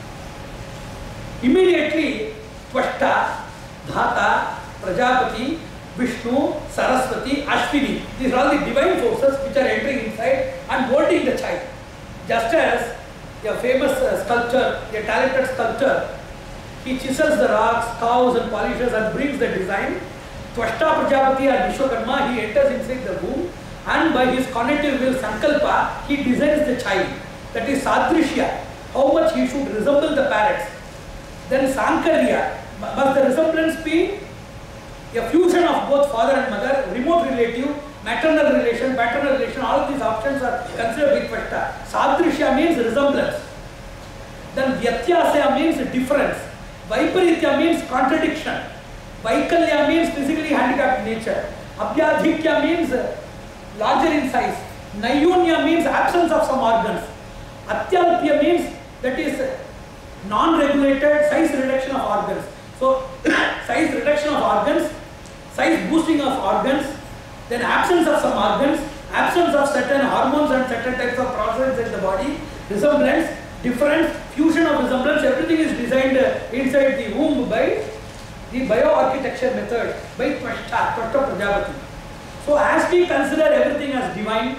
immediately Tvashta, Dhata, Prajapati, Vishnu, Saraswati, Ashwini, these are all the divine forces which are entering inside and holding the child. Just as a famous sculptor, a talented sculptor, he chisels the rocks, carves and polishes and brings the design. Tvashta Prajapati or Vishwakarma, he enters inside the womb, and by his cognitive will, Sankalpa, he designs the child. That is Sadrishya, how much he should resemble the parents. Then Sankarya, must the resemblance be a fusion of both father and mother, remote relative, maternal relation, paternal relation, all of these options are considered big Tvashta. Sadrishya means resemblance. Then Vyatyasya means difference. Vaiparitya means contradiction. Vaikalya means physically handicapped nature. Abhyadhikya means larger in size. Nayunya means absence of some organs. Atyalpya means that is non-regulated size reduction of organs. So, size reduction of organs, size boosting of organs, then absence of some organs, absence of certain hormones and certain types of processes in the body, resemblance, difference, fusion of resemblance, everything is designed inside the womb by the bioarchitecture method, by Tvashta Prajapati. So, as we consider everything as divine,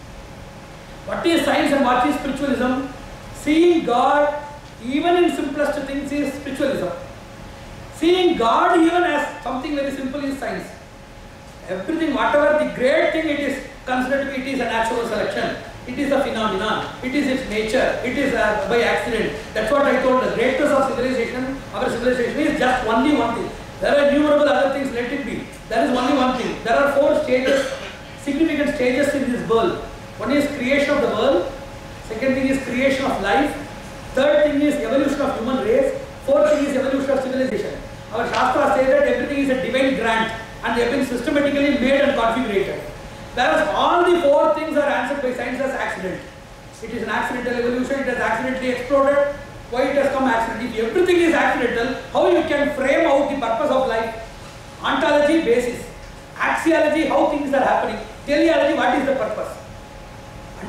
what is science and what is spiritualism? Seeing God even in simplest things is spiritualism. Seeing God even as something very simple is science. Everything, whatever the great thing it is considered to be, it is a natural selection. It is a phenomenon. It is its nature. It is by accident. That's what I told. The greatness of civilization, our civilization is just only one thing. There are innumerable other things, let it be. There is only one thing. There are 4 stages, significant stages in this world. One is creation of the world. Second thing is creation of life. Third thing is evolution of human race. Fourth thing is evolution of civilization. Our Shastras say that everything is a divine grant and they have been systematically made and configured. Whereas all the 4 things are answered by science as accident. It is an accidental evolution, it has accidentally exploded. Why it has come accidentally? If everything is accidental, how you can frame out the purpose of life? Ontology, basis. Axiology, how things are happening. Teleology, what is the purpose?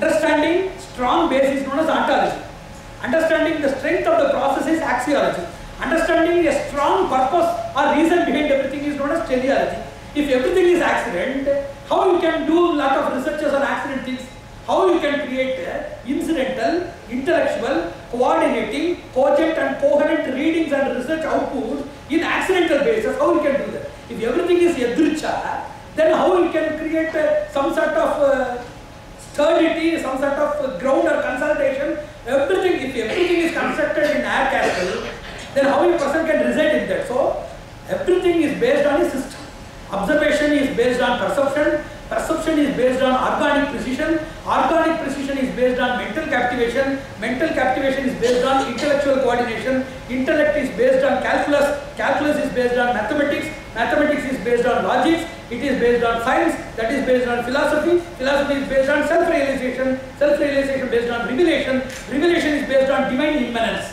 Understanding strong base is known as ontology. Understanding the strength of the process is axiology. Understanding a strong purpose or reason behind everything is known as teleology. If everything is accident, how you can do lot of researches on accident things? How you can create incidental, intellectual, coordinating, cogent and coherent readings and research outputs in accidental basis? How you can do that? If everything is yadricha, then how you can create some sort of sturdity, some sort of ground or consultation? Everything, if everything is constructed in air castle, then how a person can reside in that? So everything is based on a system. Observation is based on perception. Perception is based on organic precision. Organic precision is based on mental captivation. Mental captivation is based on intellectual coordination. Intellect is based on calculus. Calculus is based on mathematics. Mathematics is based on logics. It is based on science. That is based on philosophy. Philosophy is based on self-realization. Self-realization based on revelation. Revelation is based on divine immanence.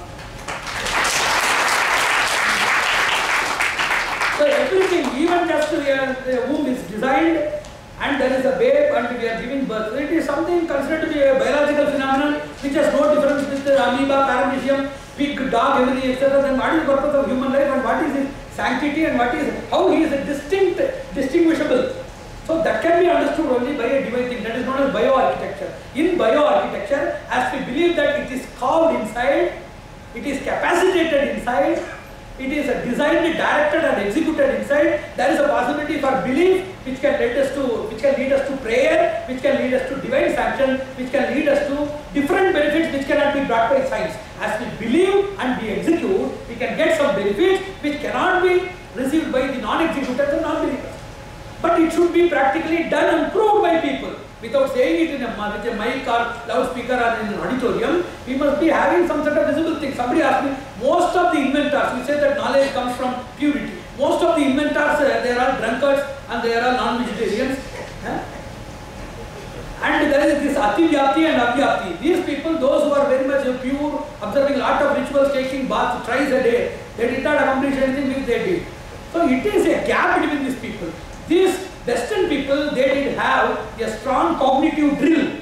So everything, even just the womb is designed and there is a babe and we are giving birth. So it is something considered to be a biological phenomenon which has no difference with the amoeba, paramecium, pig, dog, everything, etc. Then what is the purpose of human life and what is his sanctity and what is, how he is distinguishable. So that can be understood only by a divine thing. That is known as bioarchitecture. In bioarchitecture, as we believe that it is called inside, it is capacitated inside, it is designed, directed and executed inside, there is a possibility for belief which can lead us to prayer, which can lead us to divine sanction, which can lead us to different benefits which cannot be brought by science. As we believe and we execute, we can get some benefits which cannot be received by the non-executors and non-believers. But it should be practically done and proved by people. Without saying it in with a mic or loudspeaker or in an auditorium, we must be having some sort of visible thing. Somebody asked me, most of the inventors, we say that knowledge comes from purity. Most of the inventors, they are all drunkards and they are all non-vegetarians. And there is this ativyapti and avyapti. These people, those who are very much pure, observing a lot of rituals, taking baths thrice a day, they did not accomplish anything which they did. So it is a gap between these people. These Western people, they did have a strong cognitive drill,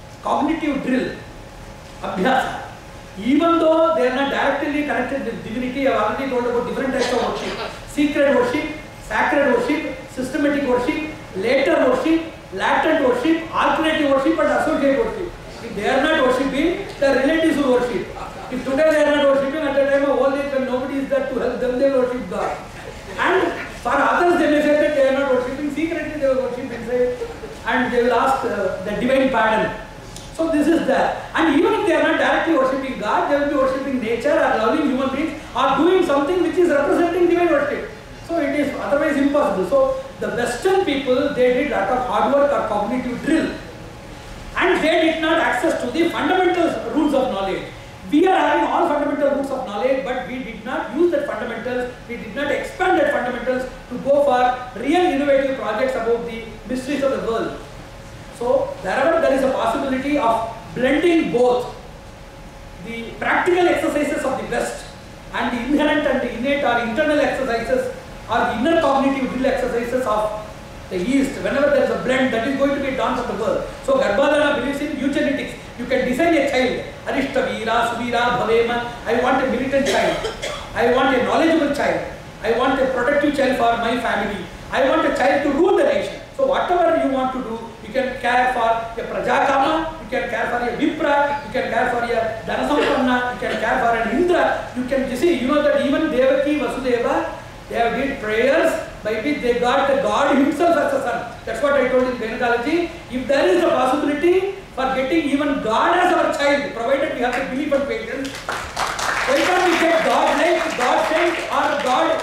abhyasa. Even though they are not directly connected with divinity, I have already told about different types of worship. Secret worship, sacred worship, systematic worship, later worship, latent worship, alternative worship and associate worship. If they are not worshipping, the relatives will worship. If today they are not worshipping, at the time of old age when nobody is there to help them, they worship God. And for others, they may say that they are not worshipping, secretly they will worship inside and they will ask the divine pardon. So this is there. And even if they are not directly worshipping God, they will be worshipping nature or loving human beings or doing something which is representing divine worship. So it is otherwise impossible. So the Western people, they did a lot of hard work or cognitive drill. And they did not access to the fundamental rules of knowledge. We are having all fundamental roots of knowledge, but we did not use that fundamentals, we did not expand that fundamentals to go for real innovative projects about the mysteries of the world. So, wherever there is a possibility of blending both the practical exercises of the West and the inherent and the innate or internal exercises or the inner cognitive drill exercises of the East, whenever there is a blend, that is going to be a dance of the world. So, Garbhadhana believes in eugenetics. You can design a child, Arishtavira, Suvira, Bhavema. I want a militant child. I want a knowledgeable child. I want a protective child for my family. I want a child to rule the nation. So whatever you want to do, you can care for a Prajakama, you can care for a Vipra, you can care for a Dhanasampanna, you can care for an Indra. You can see, you know that even Devaki, Vasudeva, they have did prayers by which they got the God himself as a son. That's what I told in gynecology. If there is a possibility for getting even God as our child, provided we have the belief and patience, why can't we get God like, God sent or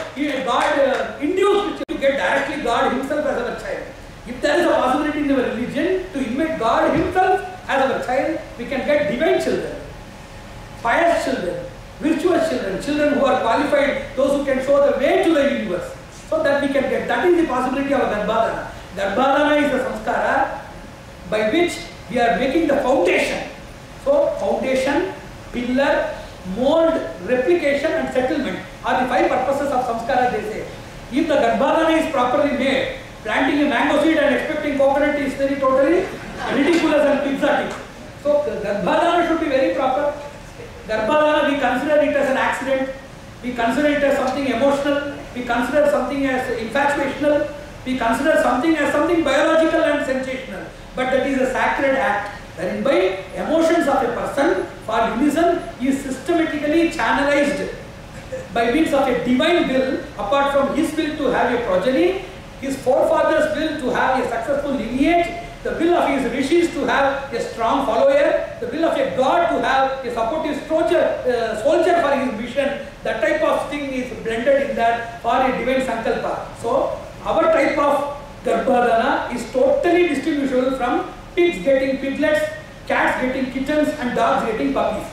God induced to get directly God himself as our child? If there is a possibility in our religion to invite God himself as our child, we can get divine children, pious children, virtuous children, children who are qualified, those who can show the way to the universe. So that we can get, that is the possibility of Garbhadhana. Garbhadhana is a samskara by which we are making the foundation. So foundation, pillar, mold, replication and settlement are the 5 purposes of samskara, they say. If the Garbhadhana is properly made, planting a mango seed and expecting coconut is very totally ridiculous and quixotic. So Garbhadhana should be very proper. Garbhadhana, we consider it as an accident. We consider it as something emotional. We consider something as infatuational. We consider something as something biological and sensational. But that is a sacred act, wherein by emotions of a person for unison is systematically channelized by means of a divine will, apart from his will to have a progeny, his forefathers' will to have a successful lineage, the will of his rishis to have a strong follower, the will of a god to have a supportive soldier for his mission. That type of thing is blended in that for a divine sankalpa. So, our type of Garbhadana is totally distinguishable from pigs getting piglets, cats getting kittens and dogs getting puppies.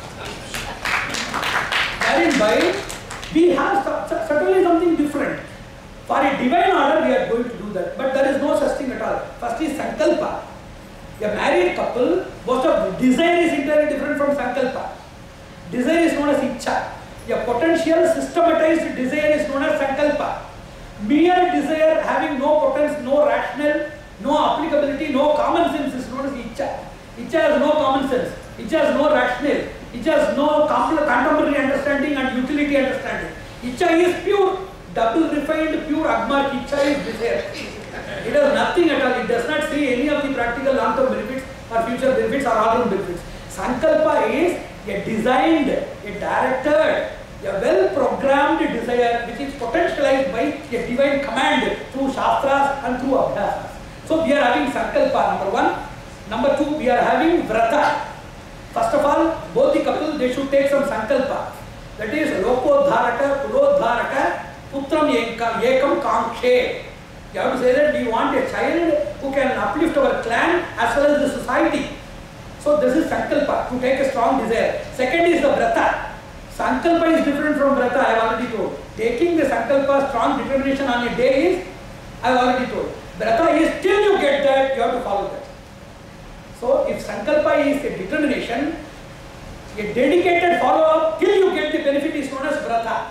Wherein by we have certainly something different. For a divine order we are going to do that, but there is no such thing at all. First is Sankalpa. A married couple, most of desire is entirely different from Sankalpa. Desire is known as Ichcha. A potential systematized desire is known as Sankalpa. Mere desire having no potential, no rational, no applicability, no common sense is known as Ichcha. Ichcha has no common sense. Ichcha has no rational. Ichcha has no contemporary understanding and utility understanding. Ichcha is pure, double refined, pure agmark. Ichcha is desire. It has nothing at all. It does not see any of the practical long-term benefits or future benefits or all-round benefits. Sankalpa is a designed, a directed, a well-programmed desire which is potentialized by a divine command through Shastras and through Abhyasas. So we are having Sankalpa, number one. Number two, we are having Vrata. First of all, both the couple, they should take some Sankalpa. That is, Lokodharaka, Kulodharaka, Putram Ekam Kankshe. You have to say that we want a child who can uplift our clan as well as the society. So this is Sankalpa, to take a strong desire. Second is the Vrata. Sankalpa is different from Vrata, I have already told. Taking the Sankalpa, strong determination on a day is, I have already told. Vrata is till you get that, you have to follow that. So if Sankalpa is a determination, a dedicated follow-up till you get the benefit is known as Vrata.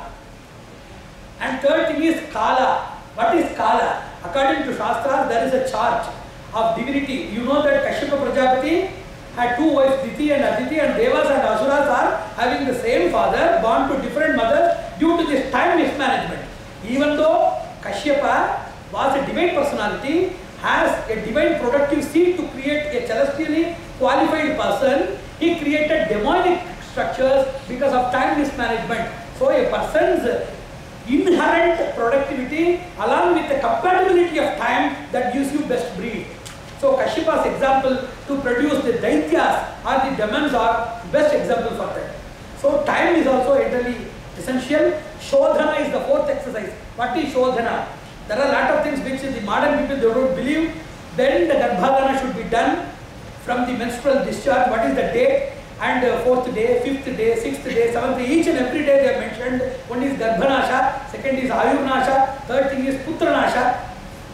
And third thing is Kala. What is Kala? According to Shastra, there is a charge of divinity. You know that Kashyapa Prajapati had two wives, Diti and Aditi, and Devas and Asuras are having the same father, born to different mothers due to this time mismanagement. Even though Kashyapa was a divine personality, has a divine productive seed to create a celestially qualified person, he created demonic structures because of time mismanagement. So a person's inherent productivity along with the compatibility of time that gives you best breed. So Kashyapa's example to produce the Daityas or the demons are best example for that. So time is also entirely essential. Shodhana is the fourth exercise. What is Shodhana? There are a lot of things which the modern people they don't believe. Then the Garbhadana should be done from the menstrual discharge. What is the date? And fourth day, fifth day, sixth day, seventh day, each and every day they are mentioned. One is Garbhanasha, second is Ayurnasha, third thing is Putranasha,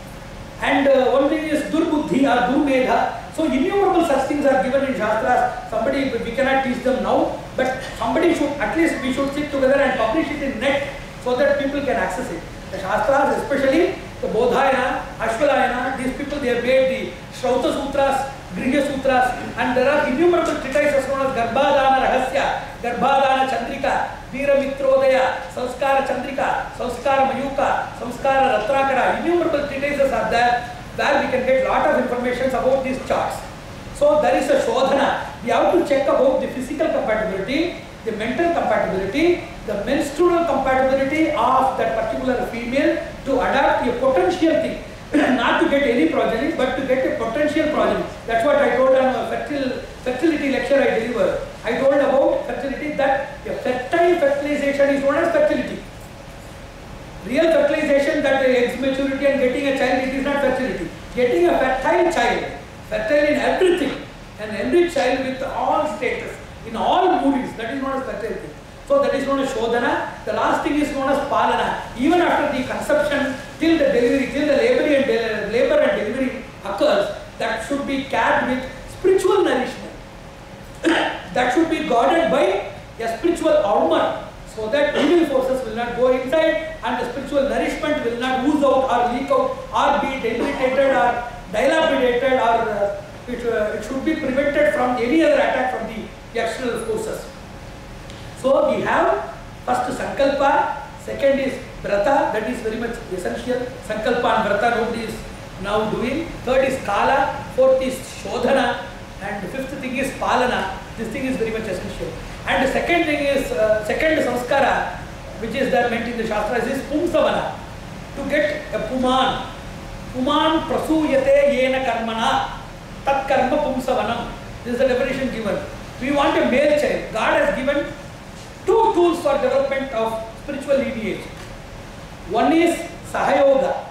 and one thing is Durbuddhi or Durmedha. So innumerable such things are given in Shastras. Somebody, we cannot teach them now, but somebody should, at least we should sit together and publish it in net so that people can access it. The Shastras, especially the Bodhayana, Ashvalayana, these people they have made the Shrauta Sutras, Grihya Sutras, and there are innumerable treatises known as Garbhadana Rahasya, Garbhadana Chandrika, Veera Mitrodaya, Sanskara Chandrika, Sanskara Mayuka, Sanskara Ratrakara. Innumerable treatises are there where we can get lot of information about these charts. So there is a Shodhana. We have to check about the physical compatibility, the mental compatibility, the menstrual compatibility of that particular female to adapt a potential thing. Not to get any progeny, but to get a potential progeny. That's what I told on a fertility lecture I delivered. I told about fertility that a fertile fertilization is known as fertility. Real fertilization, that eggs maturity and getting a child, it is not fertility. Getting a fertile child, fertile in everything, an enriched child with all status, in all movies, that is known as fertility. So that is known as Shodhana. The last thing is known as Palana. Even after the conception, till the delivery, till the labor and delivery occurs, that should be cared with spiritual nourishment. That should be guarded by a spiritual armor, so that evil forces will not go inside and the spiritual nourishment will not ooze out or leak out or be debilitated or dilapidated, or it should be prevented from any other attack from the external forces. So we have First Sankalpa, second is Vrata, that is very much essential. Sankalpa and Vrata nobody is now doing. Third is Kala, fourth is Shodhana, and fifth thing is Palana. This thing is very much essential. And the second thing is, second samskara, which is that meant in the Shastras, is Pumsavana. To get a Puman. Puman prasuyate yena karmana, tat karma pumsavanam. This is the definition given. We want a male child. God has given two tools for development of spiritual lineage. One is Sahayoga.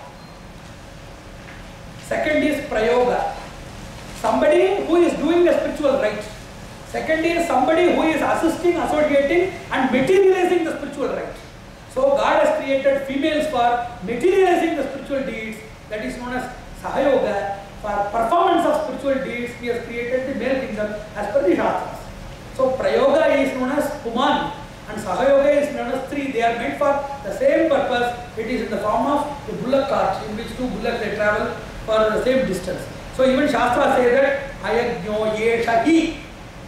Second is Prayoga. Somebody who is doing the spiritual right. Second is somebody who is assisting, associating and materializing the spiritual right. So God has created females for materializing the spiritual deeds, that is known as Sahayoga. For performance of spiritual deeds, He has created the male kingdom as per the Shastras. So Prayoga is known as Puman and Sahayoga is known as Stri. They are meant for the same purpose. It is in the form of the bullock cart in which two bullocks they travel for the same distance. So even Shastra say that Ayagyo Yesha Hi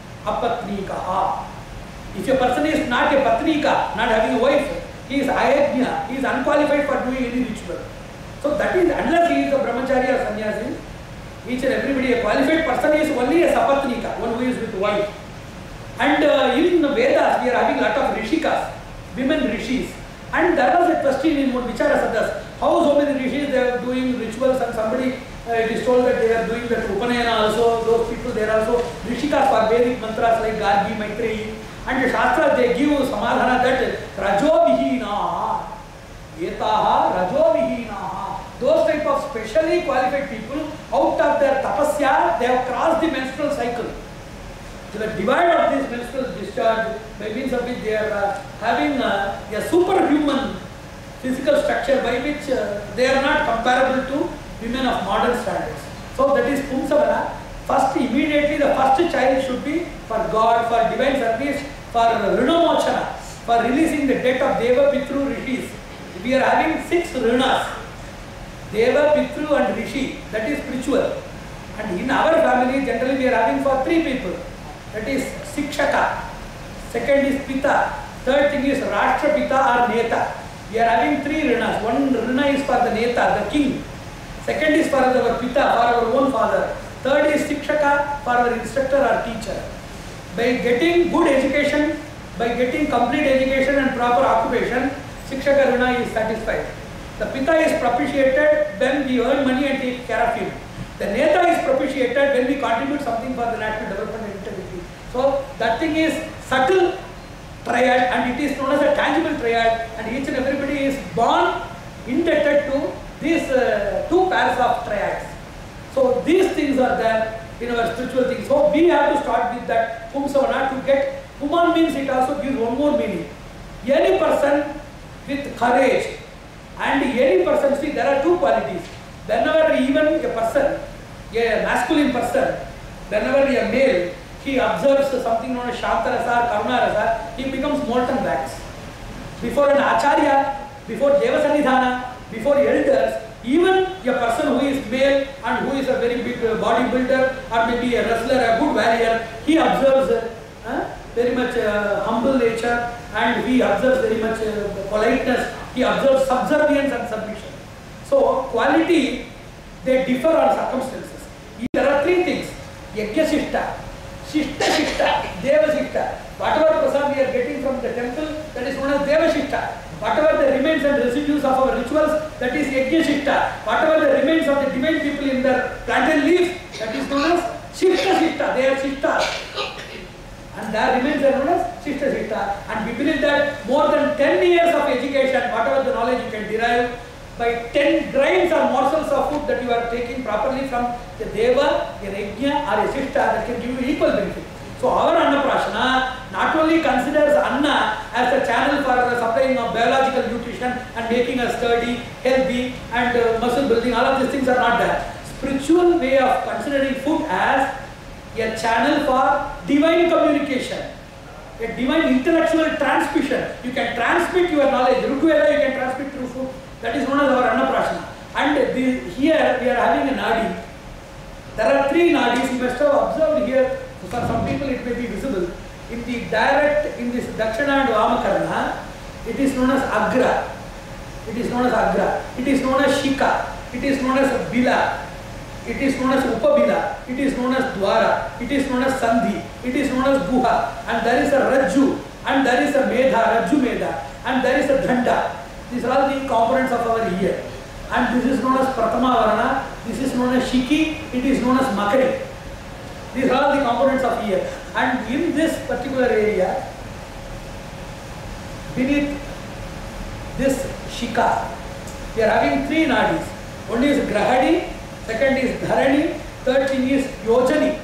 Apatnikaha. If a person is not a Patnika, not having a wife, he is Ayagnya, he is unqualified for doing any ritual. So that is, unless he is a brahmachari or sannyasi, each and everybody, a qualified person is only a sapatnika, one who is with wife. And in the Vedas, we are having a lot of rishikas, women rishis. And there was a question in Vichara Sadas, how so many rishis they are doing rituals, and somebody, it is told that they are doing that Upanayana also, those people, they are also rishikas for Vedic mantras like Gargi, Maitreyi. And the Shastra, they give Samadhana that Rajo Vihina, Yetaha Rajo Vihina. Those type of specially qualified people, out of their tapasya, they have crossed the menstrual cycle. So the divide of this menstrual discharge, by means of which they are having a superhuman physical structure by which they are not comparable to women of modern standards. So that is Pumsavana. First, immediately the first child should be for God, for divine service, for Rinamochana, for releasing the debt of Deva, Pitru, Rishis. We are having 6 Rinas. Deva, Pitru and Rishi, that is spiritual. And in our family, generally we are having for 3 people. That is Sikshaka. Second is Pita. Third thing is Rashtra Pita or Neta. We are having 3 Rinas. One Rina is for the Neta, the king. Second is for our Pita, for our own father. Third is Sikshaka, for our instructor or teacher. By getting good education, by getting complete education and proper occupation, Sikshaka Rina is satisfied. The Pita is propitiated when we earn money and take care of him. The Neta is propitiated when we contribute something for the national development and integrity. So that thing is subtle triad and it is known as a tangible triad, and each and everybody is born indebted to these 2 pairs of triads. So these things are there in our spiritual things. So we have to start with that Pumsavana to get, Puman means it also gives one more meaning. Any person with courage and any person, see there are 2 qualities. Whenever even a person, a masculine person, whenever a male, he observes something known as Shantarasa or Karunarasa, he becomes molten wax. Before an Acharya, before Devasanidhana, before elders, even a person who is male and who is a very big bodybuilder or maybe a wrestler, a good warrior, he observes very much humble nature, and he observes very much politeness, he observes subservience and submission. So quality, they differ on circumstances. There are 3 things: Yajna Shishta, Shishta Shishta, Deva Shishta. Whatever prasad we are getting from the temple, that is known as Deva Shishta. Whatever the remains and residues of our rituals, that is Yajna Shishta. Whatever the remains of the divine people in their plantain leaves, that is known as Shishta Shishta. They are Shishtas. And their remains are known as Shishta Shishta. And we believe that more than 10 years of education, whatever the knowledge you can derive, by 10 grains or morsels of food that you are taking properly from the Deva, a Yajna or a Shishta, that can give you equal benefit. So our Annaprashana not only considers Anna as a channel for the supplying of biological nutrition and making us sturdy, healthy and muscle building, all of these things are not there. Spiritual way of considering food as a channel for divine communication, a divine intellectual transmission. You can transmit your knowledge. Rigveda you can transmit through food. That is known as our Annaprashana. And here we are having a nadi. There are 3 nadis. You must have observed here. For some people it may be visible. In the direct, in this Dakshina and Vamakarna, It is known as Agra. It is known as Agra. It is known as Shika. It is known as Bila. It is known as Upabila. It is known as Dwara. It is known as Sandhi. It is known as Guha. And there is a Rajju. And there is a Medha, Rajju Medha. And there is a Dhanda. These are all the components of our ear. And this is known as Pratama Varana. This is known as Shiki. It is known as Makari. These are all the components of ear. And in this particular area, beneath this Shika, we are having three nadis. One is Grahani, second is Dharani, third thing is Yojani.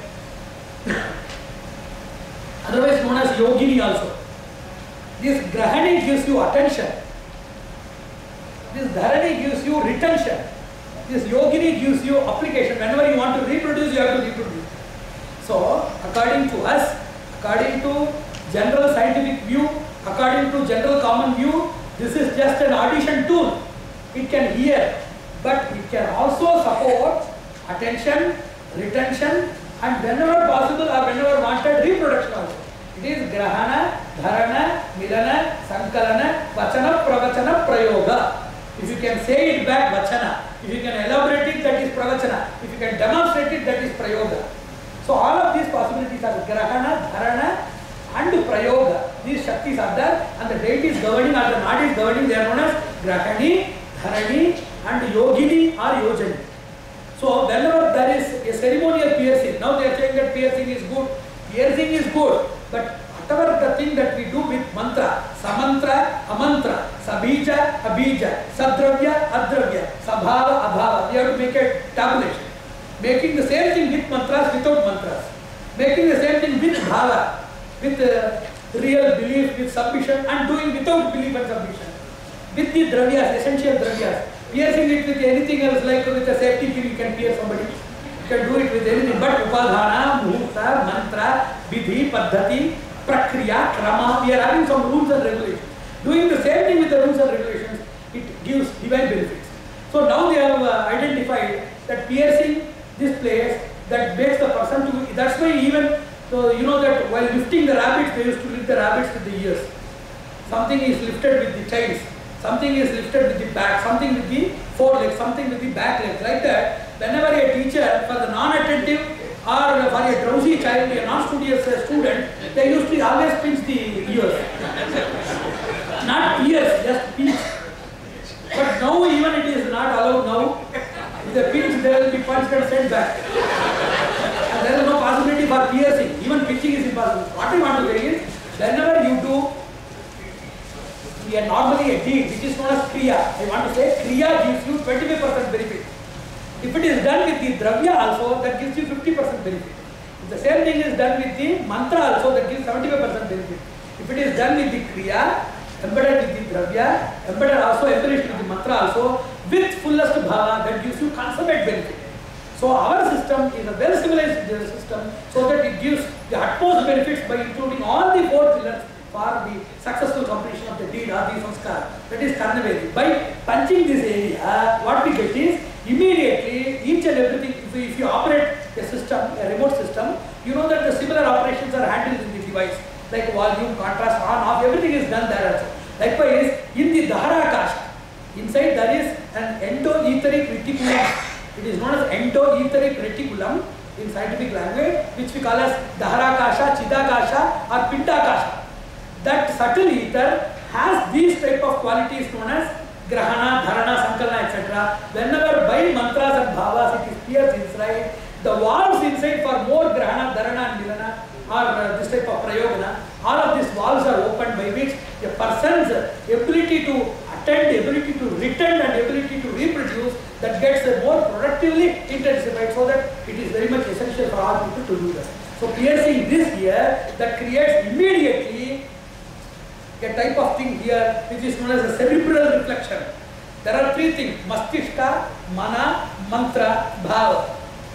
Otherwise known as Yogini also. This Grahani gives you attention. This Dharani gives you retention. This Yogini gives you application. Whenever you want to reproduce, you have to reproduce. So, according to us, according to general scientific view, according to general common view, this is just an audition tool. It can hear, but it can also support attention, retention, and whenever possible or whenever wanted, reproduction also. It is Grahana, Dharana, Milana, Sankalana, Vachana, Pravachana, Prayoga. If you can say it back, Vachana. If you can elaborate it, that is Pravachana. If you can demonstrate it, that is Prayoga. So all of these possibilities are Grahana, Dharana, and Prayoga. These Shaktis are there, and the deities governing or the nadis governing, they are known as Grahani, Dharani, and Yogini or Yojani. So whenever there is a ceremonial piercing, now they are saying that piercing is good. Piercing is good, but whatever the thing that we do with mantra, samantra, amantra, sabija, abija, sadravya, adravya, sabhava, abhava, we have to make a tabulation. Making the same thing with mantras, without mantras. Making the same thing with bhava, with real belief, with submission, and doing without belief and submission. With the dravyas, essential dravyas. Piercing it with anything else, like with a safety pin, you can pierce somebody. You can do it with anything, but upadhana, muhurta, mantra, vidhi, paddhati, prakriya, krama, we are having some rules and regulations. Doing the same thing with the rules and regulations, it gives divine benefits. So now they have identified that piercing this place, that makes the person to, that's why even, so you know that while lifting the rabbits, they used to lift the rabbits with the ears. Something is lifted with the tails, something is lifted with the back, something with the forelegs, something with the back legs. Like that, whenever a teacher, for the non-attentive or for a drowsy child, a non-studious student, they used to always pinch the ears. Not ears, just pinch. But now even it is not allowed now. With a pinch, they will be punched and sent back. And there is no possibility for piercing. Even pinching is impossible. What I want to say is, whenever you do normally a deed which is known as Kriya, I want to say Kriya gives you 25% benefit. If it is done with the Dravya also, that gives you 50% benefit. If the same thing is done with the Mantra also, that gives 75% benefit. If it is done with the Kriya, embedded with the Dravya, embedded also, embellished with the Mantra also, with fullest Bhava, that gives you consummate benefit. So our system is a well-civilized system, so that it gives the utmost benefits by including all the four pillars for the successful completion of the deed or the sanskar. That is Karnavedi. By punching this area, what we get is immediately each and everything. If you operate a system, a remote system, you know that the similar operations are handled in the device, like volume, contrast, on, off, everything is done there also. Likewise, in the Dharakasha, inside there is an endoetheric reticulum. It is known as endoetheric reticulum in scientific language, which we call as Dharakasha, Chidakasha or Pindakasha. That subtle ether has these type of qualities known as Grahana, Dharana, Sankalana, etc. Whenever by mantras and bhavas it is pierced inside, the walls inside for more Grahana, Dharana and Milana or this type of Prayogana, all of these walls are opened by which a person's ability to attend, ability to return and ability to reproduce, that gets more productively intensified, so that it is very much essential for all people to do that. So piercing this here, that creates immediately a type of thing here which is known as a cerebral reflection. There are three things: Mastishka, Mana, Mantra, Bhava.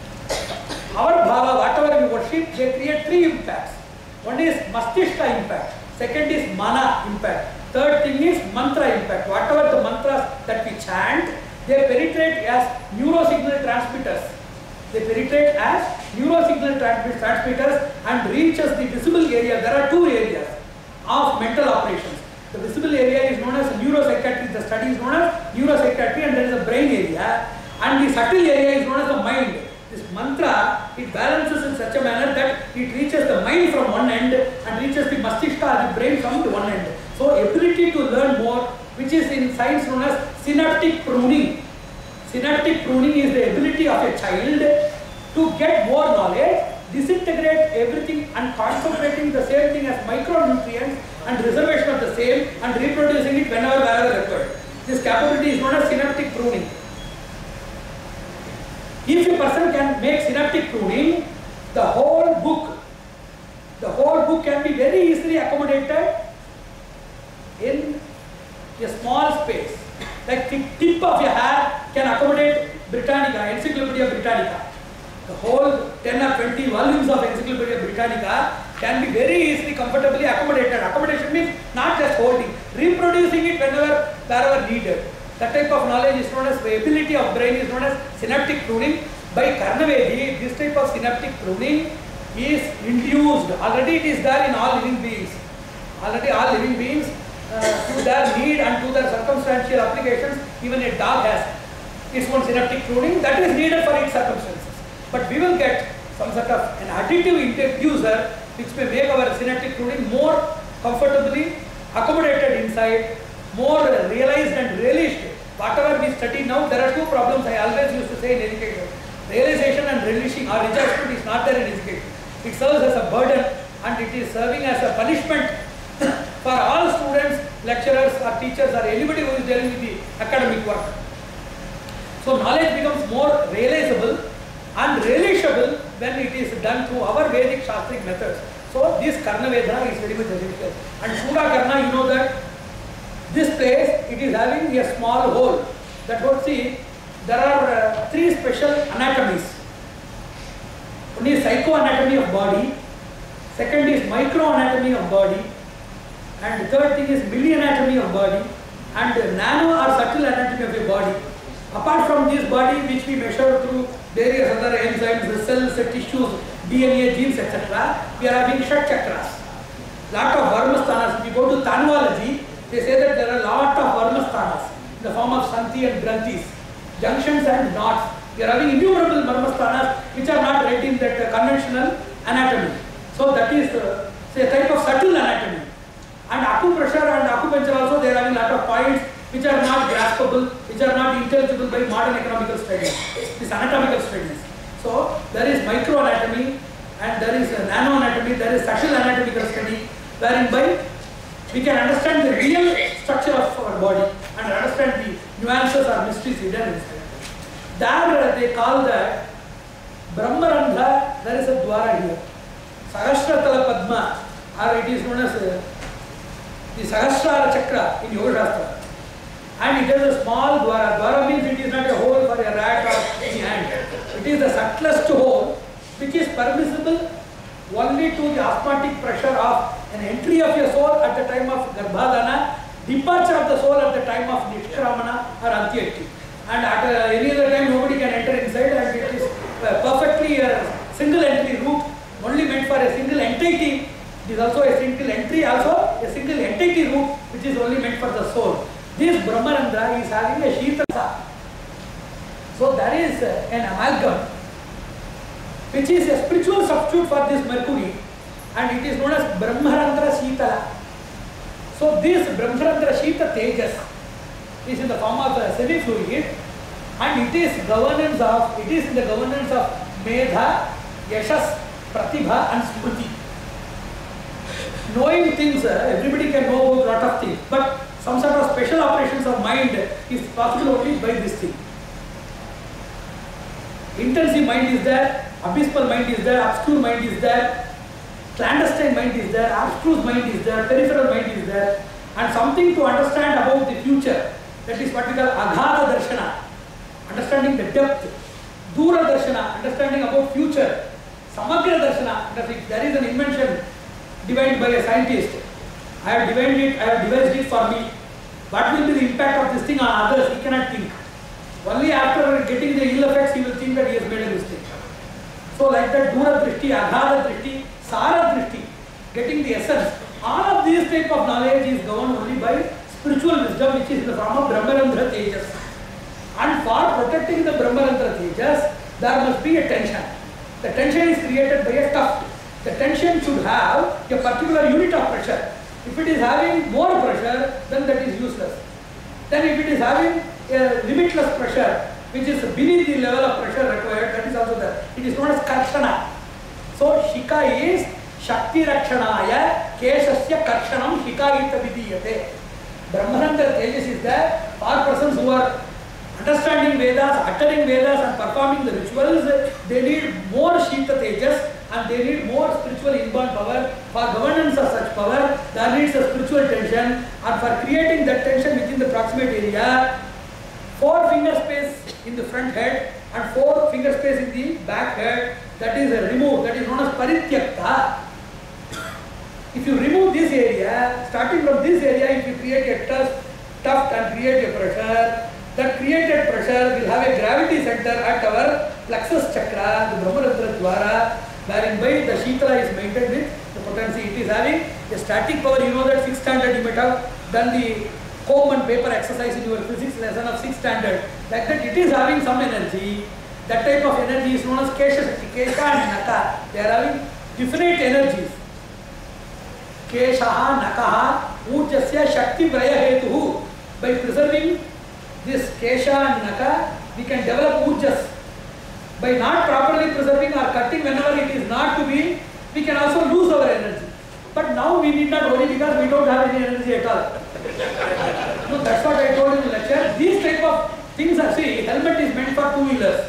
Our Bhava, whatever we worship, they create three impacts. One is Mastishka impact, second is Mana impact, third thing is Mantra impact. Whatever the mantras that we chant, they penetrate as neurosignal transmitters. They penetrate as neurosignal transmitters and reaches the visible area. There are two areas of mental operations. The visible area is neuropsychiatry, the study is known as neuropsychiatry, and there is a brain area, and the subtle area is known as the mind. This mantra, it balances in such a manner that it reaches the mind from one end and reaches the mastika, the brain, from the one end. So ability to learn more, which is in science known as synaptic pruning. Synaptic pruning is the ability of a child to get more knowledge, disintegrate everything and concentrating the same thing as micronutrients and reservation of the same and reproducing it whenever wherever required. This capability is known as synaptic pruning. If a person can make synaptic pruning, the whole book can be very easily accommodated in a small space. Like the tip of your hair can accommodate Britannica, Encyclopedia Britannica. The whole 10 or 20 volumes of Encyclopedia Britannica can be very easily, comfortably accommodated. Accommodation means not just holding, reproducing it wherever needed. That type of knowledge is known as, the ability of brain is known as synaptic pruning. By Karnavedi, this type of synaptic pruning is induced. Already it is there in all living beings. Already all living beings, to their need and to their circumstantial applications, even a dog has its own synaptic pruning that is needed for its circumstances. But we will get some sort of an additive inducer which may make our synaptic pruning more comfortably accommodated inside, more realized and relished. Whatever we study now, there are two problems I always used to say in education. Realization and relishing or realization is not there in education. It serves as a burden and it is serving as a punishment for all students, lecturers or teachers or anybody who is dealing with the academic work. So knowledge becomes more realizable and relishable when it is done through our Vedic Shastric methods. So this Karnaveda is very much essential. And Shuddha Karna, you know that this place, it is having a small hole. That hole, see, there are three special anatomies. One is psychoanatomy of body, second is microanatomy of body, and third thing is millianatomy of body, and nano or subtle anatomy of a body. Apart from this body which we measure through various other enzymes, cells, tissues, DNA, genes, etc., we are having Shat Chakras. Lot of Varmasthanas. If you go to Tanvology, they say that there are a lot of Varmasthanas in the form of Santi and Granthis, junctions and knots. We are having innumerable Varmasthanas which are not read in that conventional anatomy. So that is say a type of subtle anatomy. And acupressure and acupuncture also, they are having a lot of points which are not graspable, which are not intelligible by modern economical studies, these anatomical studies. So there is microanatomy and there is nanoanatomy, there is subtle anatomical study, wherein by we can understand the real structure of our body and understand the nuances or mysteries hidden inside. There they call that Brahmarandha, there is a dwara here. Sahasratala Padma, or it is known as the Sahasrara Chakra in Yoga Shastra. And it has a small dwara. Dwara means it is not a hole for a rat or any ant. It is the subtlest hole which is permissible only to the osmotic pressure of an entry of your soul at the time of Garbhadana, departure of the soul at the time of Nishkramana or Antyekti. And at any other time nobody can enter inside, and it is perfectly a single entry route, only meant for a single entity. It is also a single entry, also a single entity route which is only meant for the soul. This Brahmarandha is having a Shitasa. So there is an amalgam which is a spiritual substitute for this mercury, and it is known as Brahmarandra Shitala. So this Brahmarandra Shita Tejas is in the form of a semi-fluid, and it is in the governance of Medha, Yashas, Pratibha and Smriti. Knowing things, everybody can know about a lot of things, but some sort of special operations of mind is possible only by this thing. Intensive mind is there, abysmal mind is there, obscure mind is there, clandestine mind is there, abstruse mind is there, peripheral mind is there, and something to understand about the future. That is what we call Aghata Darshana, understanding the depth. Dura Darshana, understanding about future. Samagra Darshana, there is an invention divined by a scientist. I have devised it for me. What will be the impact of this thing on others? He cannot think. Only after getting the ill effects, he will think that he has made a mistake. So like that, Dura Drishti, Aghada Drishti, Sara Drishti, getting the essence. All of these type of knowledge is governed only by spiritual wisdom Pumsam, which is in the form of Brahmarandhra Tejas. And for protecting the Brahmarandhra Tejas, there must be a tension. The tension is created by a tuft. The tension should have a particular unit of pressure. If it is having more pressure, then that is useless. Then if it is having a limitless pressure, which is beneath the level of pressure required, that is also there. It is known as Karshana. So Shika is Shakti Rakshanaya Keshasya Karshanam Shika ita vidiyate. Brahmanandra Tejas is there for persons who are understanding Vedas, uttering Vedas and performing the rituals. They need more Shita Tejas and they need more spiritual inborn power. For governance of such power, there needs a spiritual tension, and for creating that tension within the proximate area, 4 finger space in the front head and 4 finger space in the back head, that is removed, that is known as Parityakta. If you remove this area, starting from this area, if you create a tuft and create a pressure, that created pressure will have a gravity center at our plexus chakra, the Brahmarandhra Dwara, wherein by the Shitala is maintained with the potency. It is having a static power. You know that 6th standard you might have done the comb and paper exercise in your physics lesson of 6th standard. Like that it is having some energy. That type of energy is known as Kesha Shakti, Kesha and Naka. They are having different energies. Keshaha, Nakaha, Ujjasya Shakti Praya Hetuhu. By preserving this Kesha and Naka, we can develop Ujjas. By not properly preserving or cutting whenever it is not to be, we can also lose our energy. But now we need not worry because we don't have any energy at all. So that's what I told in the lecture. These type of things are, see, helmet is meant for 2-wheelers.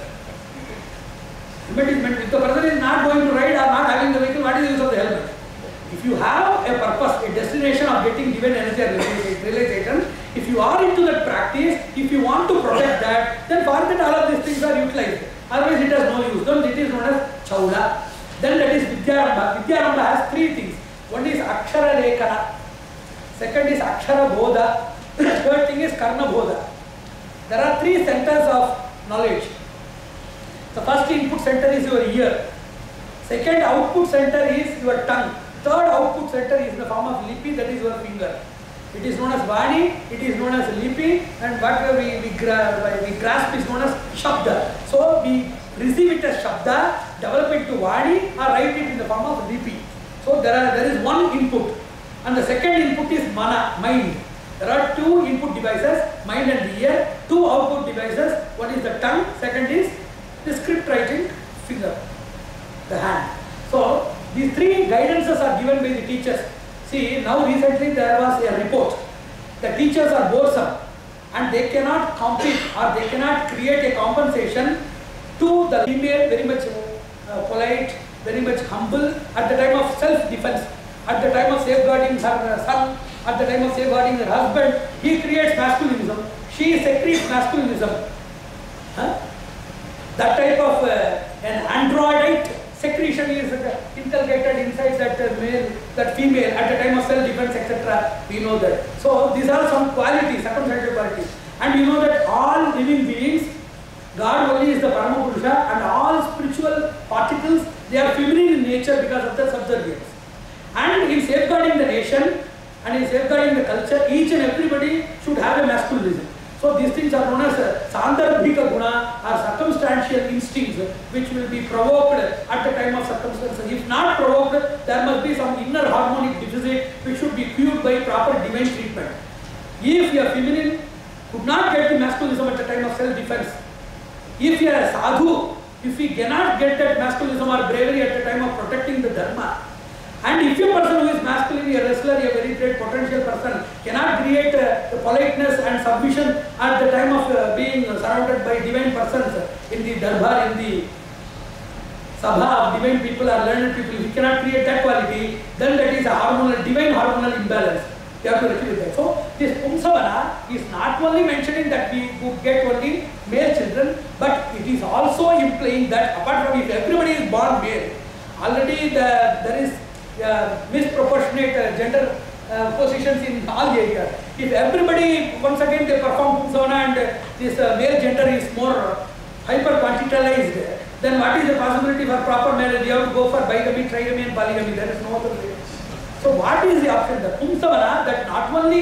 Helmet is meant, if the person is not going to ride or not having the vehicle, what is the use of the helmet? If you have a purpose, a destination of getting divine energy and realization, if you are into that practice, if you want to protect that, then for that all of these things are utilized. Otherwise it has no use. Then it is known as Chauda. Then that is Vidyarambha. Vidyarambha has 3 things. One is Akshara Lekana. Second is Akshara Bodha. Third thing is Karna Bodha. There are 3 centers of knowledge. The first input center is your ear. Second output center is your tongue. Third output center is in the form of lipi, that is your finger. It is known as Vani, it is known as lipi, and what we grasp is known as Shabda. So we receive it as Shabda, develop it to Vani, or write it in the form of lipi. So there is one input, and the second input is Mana, mind. There are 2 input devices, mind and the ear, 2 output devices. One is the tongue, second is the script writing finger, the hand. So these 3 guidances are given by the teachers. See, now recently there was a report. The teachers are boresome and they cannot compete or they cannot create a compensation to the female, very much polite, very much humble at the time of self-defense, at the time of safeguarding her son, at the time of safeguarding her husband. He creates masculinism, she secretes masculinism. That type of an androidite secretion is inculcated inside that male, that female at the time of self-defense, etc. We know that. So these are some qualities, circumstantial qualities. And we know that all living beings, God only is the Parama Purusha, and all spiritual particles, they are feminine in nature because of their subservience. And in safeguarding the nation and in safeguarding the culture, each and everybody should have a masculinism. So these things are known as Sandarbhika Guna or circumstantial instincts which will be provoked at the time of circumstances. If not provoked, there must be some inner harmonic deficit which should be cured by proper divine treatment. If you are feminine, could not get the masculinism at the time of self-defense. If you are a sadhu, if we cannot get that masculinism or bravery at the time of protecting the dharma, and if a person who is masculine, a wrestler, a very great potential person, cannot create the politeness and submission at the time of being surrounded by divine persons in the darbar, in the sabha of divine people or learned people, if he cannot create that quality, then that is a hormonal, divine hormonal imbalance. You have to retrieve that. So this Pumsavana is not only mentioning that we would get only male children, but it is also implying that apart from if everybody is born male, already there is misproportionate gender positions in all the areas. If everybody, once again they perform Pumsavana and this male gender is more hyper quantitized, then what is the possibility for proper marriage? You have to go for bigamy, trigamy and polygamy. There is no other way. So what is the option? The Pumsavana, that not only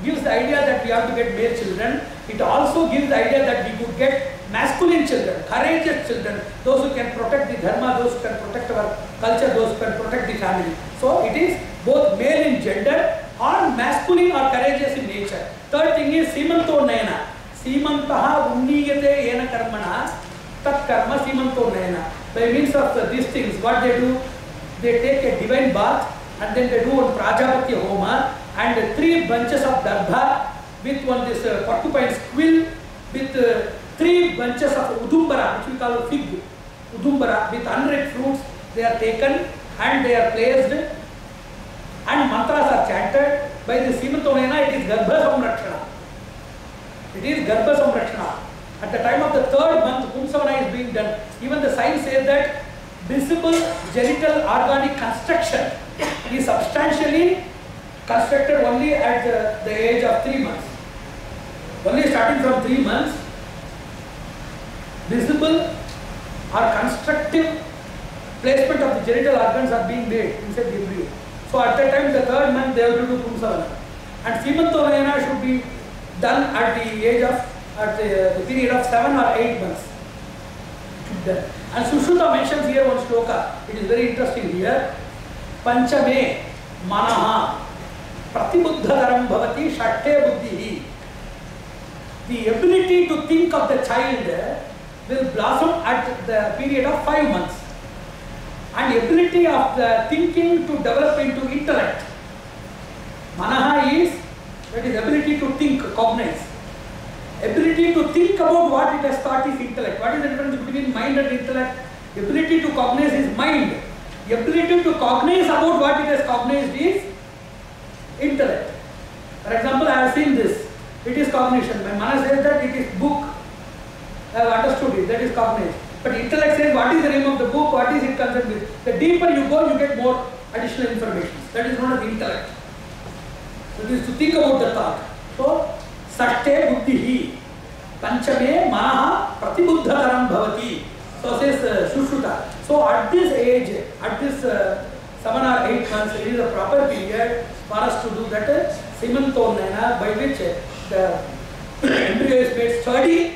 gives the idea that we have to get male children. It also gives the idea that we could get masculine children, courageous children, those who can protect the dharma, those who can protect our culture, those who can protect the family. So it is both male in gender or masculine or courageous in nature. Third thing is Simanto Nayana. Simantaha Unniyate Yena Karmana Tat Karma Simanto Nayana. By means of these things, what they do, they take a divine bath and then they do one Prajapati Homa and 3 bunches of darbha with one this porcupine's quill with 3 bunches of udumbara, which we call fig udumbara, with 100 fruits. They are taken and they are placed and mantras are chanted. By the Simantonena, it is Garbha Samrakshana. It is Garbha Samrakshana. At the time of the 3rd month, Pumsavana is being done. Even the science says that visible genital organic construction is substantially constructed only at the age of 3 months. Only starting from 3 months, visible or constructive placement of the genital organs are being made inside the embryo. So at that time, the 3rd month, they have to do Pumsavana. And Simantonayana should be done at the age of, at the period of 7 or 8 months. And Sushruta mentions here one shloka. It is very interesting here. Panchame manaha pratibuddhadaram bhavati shatte buddhihi. The ability to think of the child will blossom at the period of 5 months. And ability of the thinking to develop into intellect. Manaha is, that is ability to think, cognize. Ability to think about what it has thought is intellect. What is the difference between mind and intellect? Ability to cognize is mind. Ability to cognize about what it has cognized is intellect. For example, I have seen this. It is cognition. My mana says that it is book. I have understood it. That is cognized. But intellect says what is the name of the book, what is it concerned with. The deeper you go, you get more additional information. That is known as intellect. So it is to think about the thought. So, Satte Buddhihi Panchame Manaha Pratibuddhadaram Bhavati. So says Sushruta. So at this age, at this 7 or 8 months, it is a proper period for us to do that Simantonena, by which the embryo is made sturdy.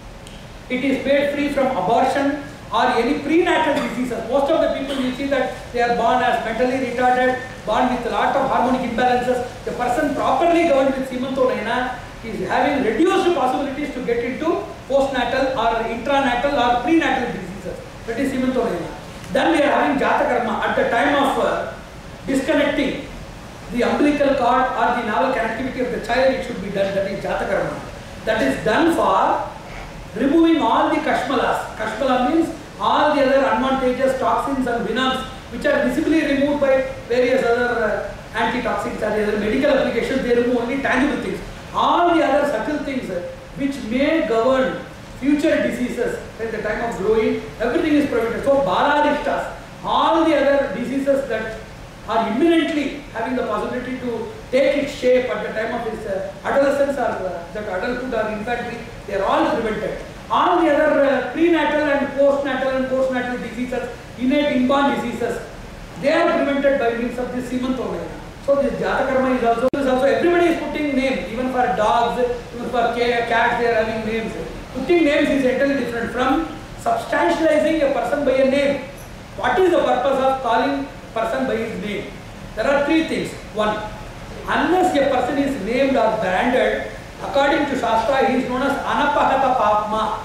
It is made free from abortion or any prenatal diseases. Most of the people you see that they are born as mentally retarded, born with a lot of harmonic imbalances. The person properly governed with Simantonena is having reduced possibilities to get into postnatal or intranatal or prenatal diseases. That is Simantonena. Then we are having Jata Karma. At the time of disconnecting the umbilical cord or the naval connectivity of the child, it should be done. That is Jata Karma. That is done for removing all the Kashmalas. Kashmala means all the other unvantageous toxins and venoms which are visibly removed by various other antitoxins or other medical applications. They remove only tangible things. All the other subtle things which may govern future diseases at the time of growing, everything is prevented. So Baladishtas, all the other diseases that are imminently having the possibility to take its shape at the time of its adolescence or that adulthood or infantry, they are all prevented. All the other prenatal and postnatal diseases, innate inborn diseases, they are prevented by means of this Simantonena. So this Jata Karma is also everybody is putting names, even for dogs, even for cats, they are having names. Putting names is entirely different from substantializing a person by a name. What is the purpose of calling person by his name? There are 3 things. 1, unless a person is named or branded, according to Shastra, he is known as Anapahata Papma.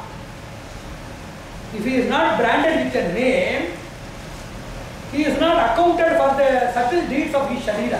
If he is not branded with a name, he is not accounted for the subtle deeds of his Sharira.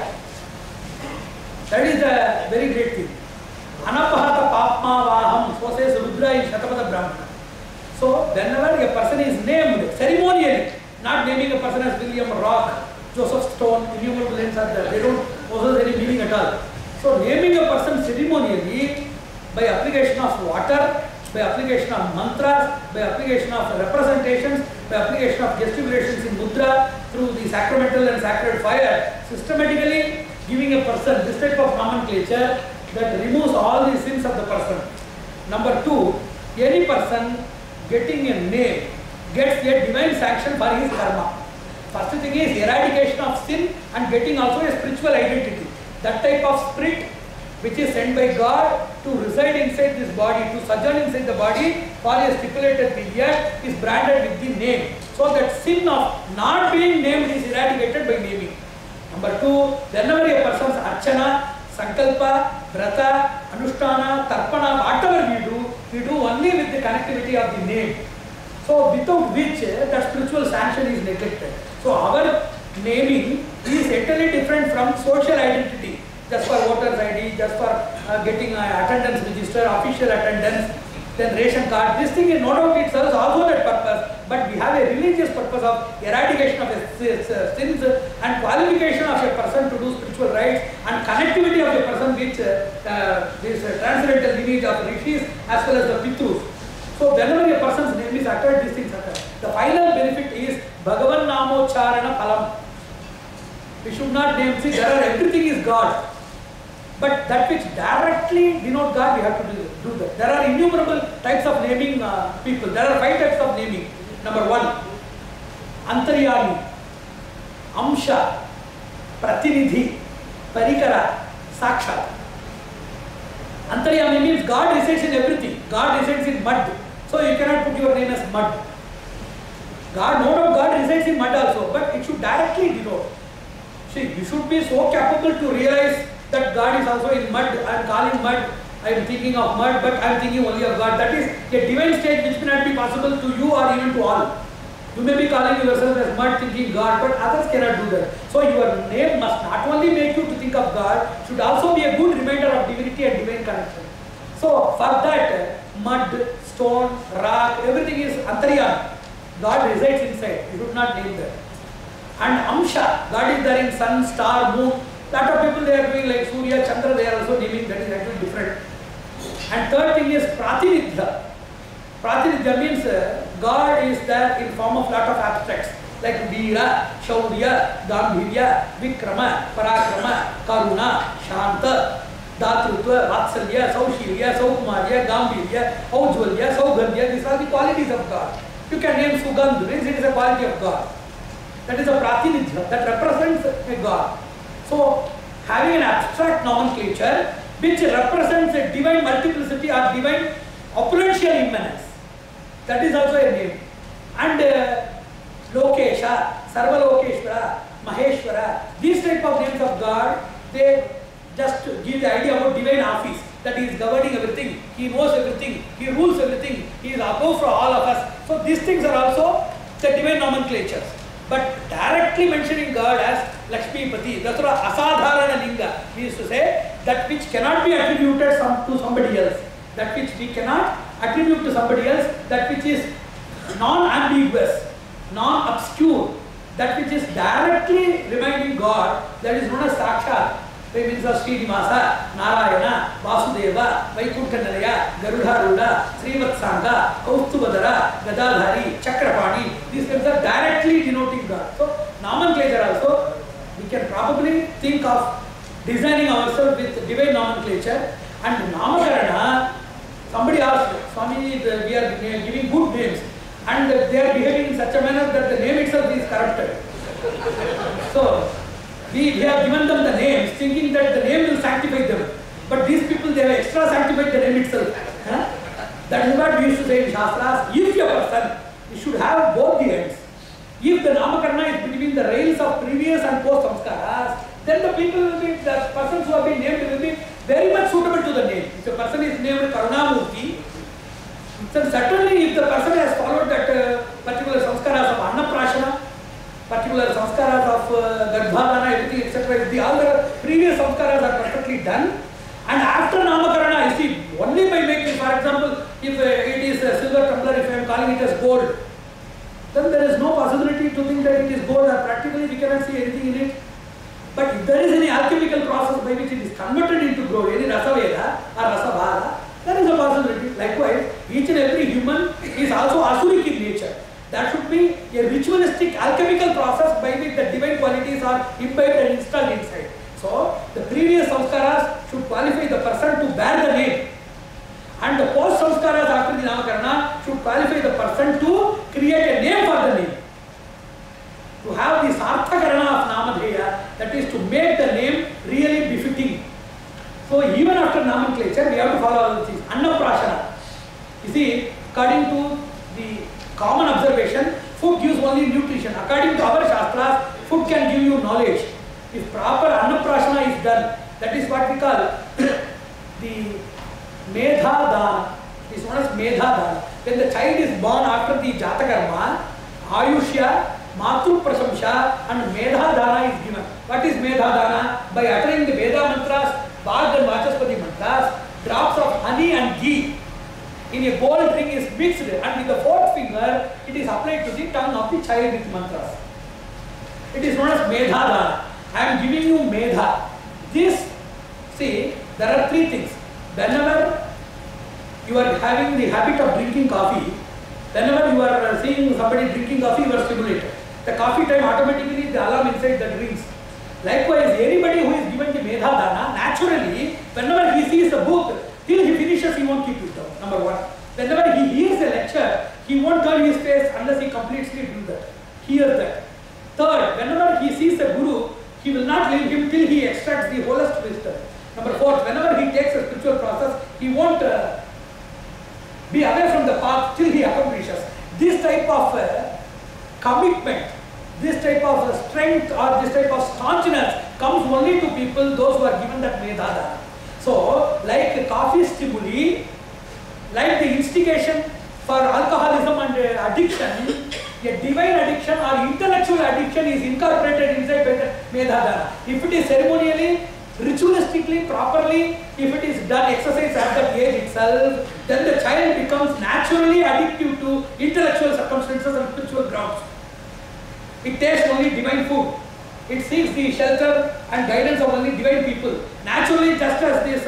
That is the very great thing. Anapahata Papma Vaham, so says Rudra in Shatapada Brahmana. So, whenever a person is named ceremonially, not naming a person as William Rock, Joseph Stone, innumerable names are there, they don't possess any meaning at all. So, naming a person ceremonially by application of water, by application of mantras, by application of representations, by application of gesticulations in mudra, through the sacramental and sacred fire, systematically giving a person this type of nomenclature that removes all the sins of the person. Number 2, any person getting a name gets a divine sanction for his karma. First thing is eradication of sin and getting also a spiritual identity. That type of spirit which is sent by God to reside inside this body, to sojourn inside the body for a stipulated period, is branded with the name. So that sin of not being named is eradicated by naming. Number two, whenever a person's archana, sankalpa, vrata, anushtana, tarpana, whatever we do only with the connectivity of the name. So without which the spiritual sanction is neglected. So our naming is entirely different from social identity. Just for voters ID, just for getting attendance register, official attendance, then ration card. This thing is no doubt it serves also that purpose, but we have a religious purpose of eradication of sins and qualification of a person to do spiritual rites and connectivity of a person with this transcendental lineage of rishis as well as the pitrus. So whenever a person's name is uttered, these things occur. The final benefit is Bhagavan Namocharana Phalam. We should not name, see, everything is God. But that which directly denote God, we have to do that. There are innumerable types of naming people. There are 5 types of naming. Number 1, Antaryami, Amsha, Pratinidhi, Parikara, Sakshat. Antaryami means God resides in everything. God resides in mud. So you cannot put your name as mud. God, no doubt God resides in mud also, but it should directly denote. See, you should be so capable to realize that God is also in mud. I am calling mud, I am thinking of mud, but I am thinking only of God. That is a divine state which may not be possible to you or even to all. You may be calling yourself as mud, thinking God, but others cannot do that. So your name must not only make you to think of God, should also be a good reminder of divinity and divine connection. So for that, mud, stone, rock, everything is Antaryami. God resides inside. You should not name that. And Amsha, God is there in sun, star, moon. Lot of people they are doing like Surya, Chandra, they are also naming, that is actually different. And third thing is Pratinidhya. Pratinidhya means God is there in form of lot of abstracts like Veera, Shaurya, Gambhirya, Vikrama, Parakrama, Karuna, Shanta, Datrutva, Vatsalya, Saushilya, Saukumarya, Gambhirya, Aujvalya, Saugandhya. These are the qualities of God. You can name Sugandh, it is a quality of God. That is a Pratinidhya, that represents a God. So, having an abstract nomenclature which represents a divine multiplicity or divine opulential immanence, that is also a name. And Lokesha, Sarvalokeshwara, Maheshwara, these type of names of God, they just give the idea about divine office, that He is governing everything, He knows everything, He rules everything, He is above for all of us. So, these things are also the divine nomenclatures. But directly mentioning God as Lakshmipati, that's what Asadharana Linga. We used to say that which cannot be attributed to somebody else. That which we cannot attribute to somebody else, that which is non-ambiguous, non-obscure, that which is directly reminding God, that is known as Sakshat. It means of Srinivasa, Narayana, Vasudeva, Vaikunthanalaya, Garudaruda, Srivatsanga, Kaustubhadara, Gadadhari, Chakrapani. These names are directly denoting God. So, nomenclature also, we can probably think of designing ourselves with divine nomenclature. And Namakarana, somebody asked, Swami, we are giving good names and they are behaving in such a manner that the name itself is corrupted. So, we have given them the names thinking that the name will sanctify them. But these people, they have extra sanctified the name itself. That is what we used to say in Shastras. If a person, he should have both the ends. If the Namakarana is between the rails of previous and post samskaras, then the people will be, the persons who have been named will be very much suitable to the name. If a person is named Karunamurti, then certainly if the person has followed that particular samskaras of Annaprashana, particular samskaras of Garbhadana, everything, etc. If all the previous samskaras are perfectly done, and after Namakarana, you see, only by making, for example, if it is a silver tumbler, if I am calling it as gold, then there is no possibility to think that it is gold, or practically we cannot see anything in it. But if there is any alchemical process by which it is converted into gold, any Rasaveda or Rasabhala, there is a possibility. Likewise, each and every human is also asuric in nature. There should be a ritualistic alchemical process by which the divine qualities are imbibed and installed inside. So, the previous samskaras should qualify the person to bear the name. And the post samskaras after the Namakarana should qualify the person to create a name for the name. To have the Sarthakarana of Namadheya, that is to make the name really befitting. So even after nomenclature, we have to follow all these things. Annaprashana. You see, according to the common observation, food gives only nutrition. According to our Shastras, food can give you knowledge. If proper Annaprashana is done, that is what we call the Medha Dana. It is known as Medha Dana. When the child is born after the Jatakarma, Ayushya, Matru Prasamsha and Medha Dana is given. What is Medha Dana? By uttering the Veda mantras, Bhag and Vachaspati mantras, drops of honey and ghee in a gold ring is mixed, and with the fourth finger it is applied to the tongue of the child with mantras. It is known as Medha Dana. I am giving you Medha. This, see, there are three things. Whenever you are having the habit of drinking coffee, whenever you are seeing somebody drinking coffee, you are stimulated. The coffee time automatically the alarm inside that rings. Likewise, anybody who is given the Medha Dana, naturally, whenever he sees a book, till he finishes, he won't keep it down. Number one. Whenever he hears a lecture, he won't turn his face unless he completely do that. Hears that. Third, whenever he sees a guru, he will not leave him till he extracts the wholest wisdom. Number fourth, whenever he takes a spiritual process, he won't be away from the path till he accomplishes. This type of commitment, this type of strength or this type of staunchness comes only to people, those who are given that Medha Dana. So, like coffee stimuli, like the instigation for alcoholism and addiction, a divine addiction or intellectual addiction is incorporated inside Medha Dana. If it is ceremonially, ritualistically, properly, if it is done exercise at that age itself, then the child becomes naturally addictive to intellectual circumstances and spiritual grounds. It tastes only divine food. It seeks the shelter and guidance of only divine people. Naturally, just as this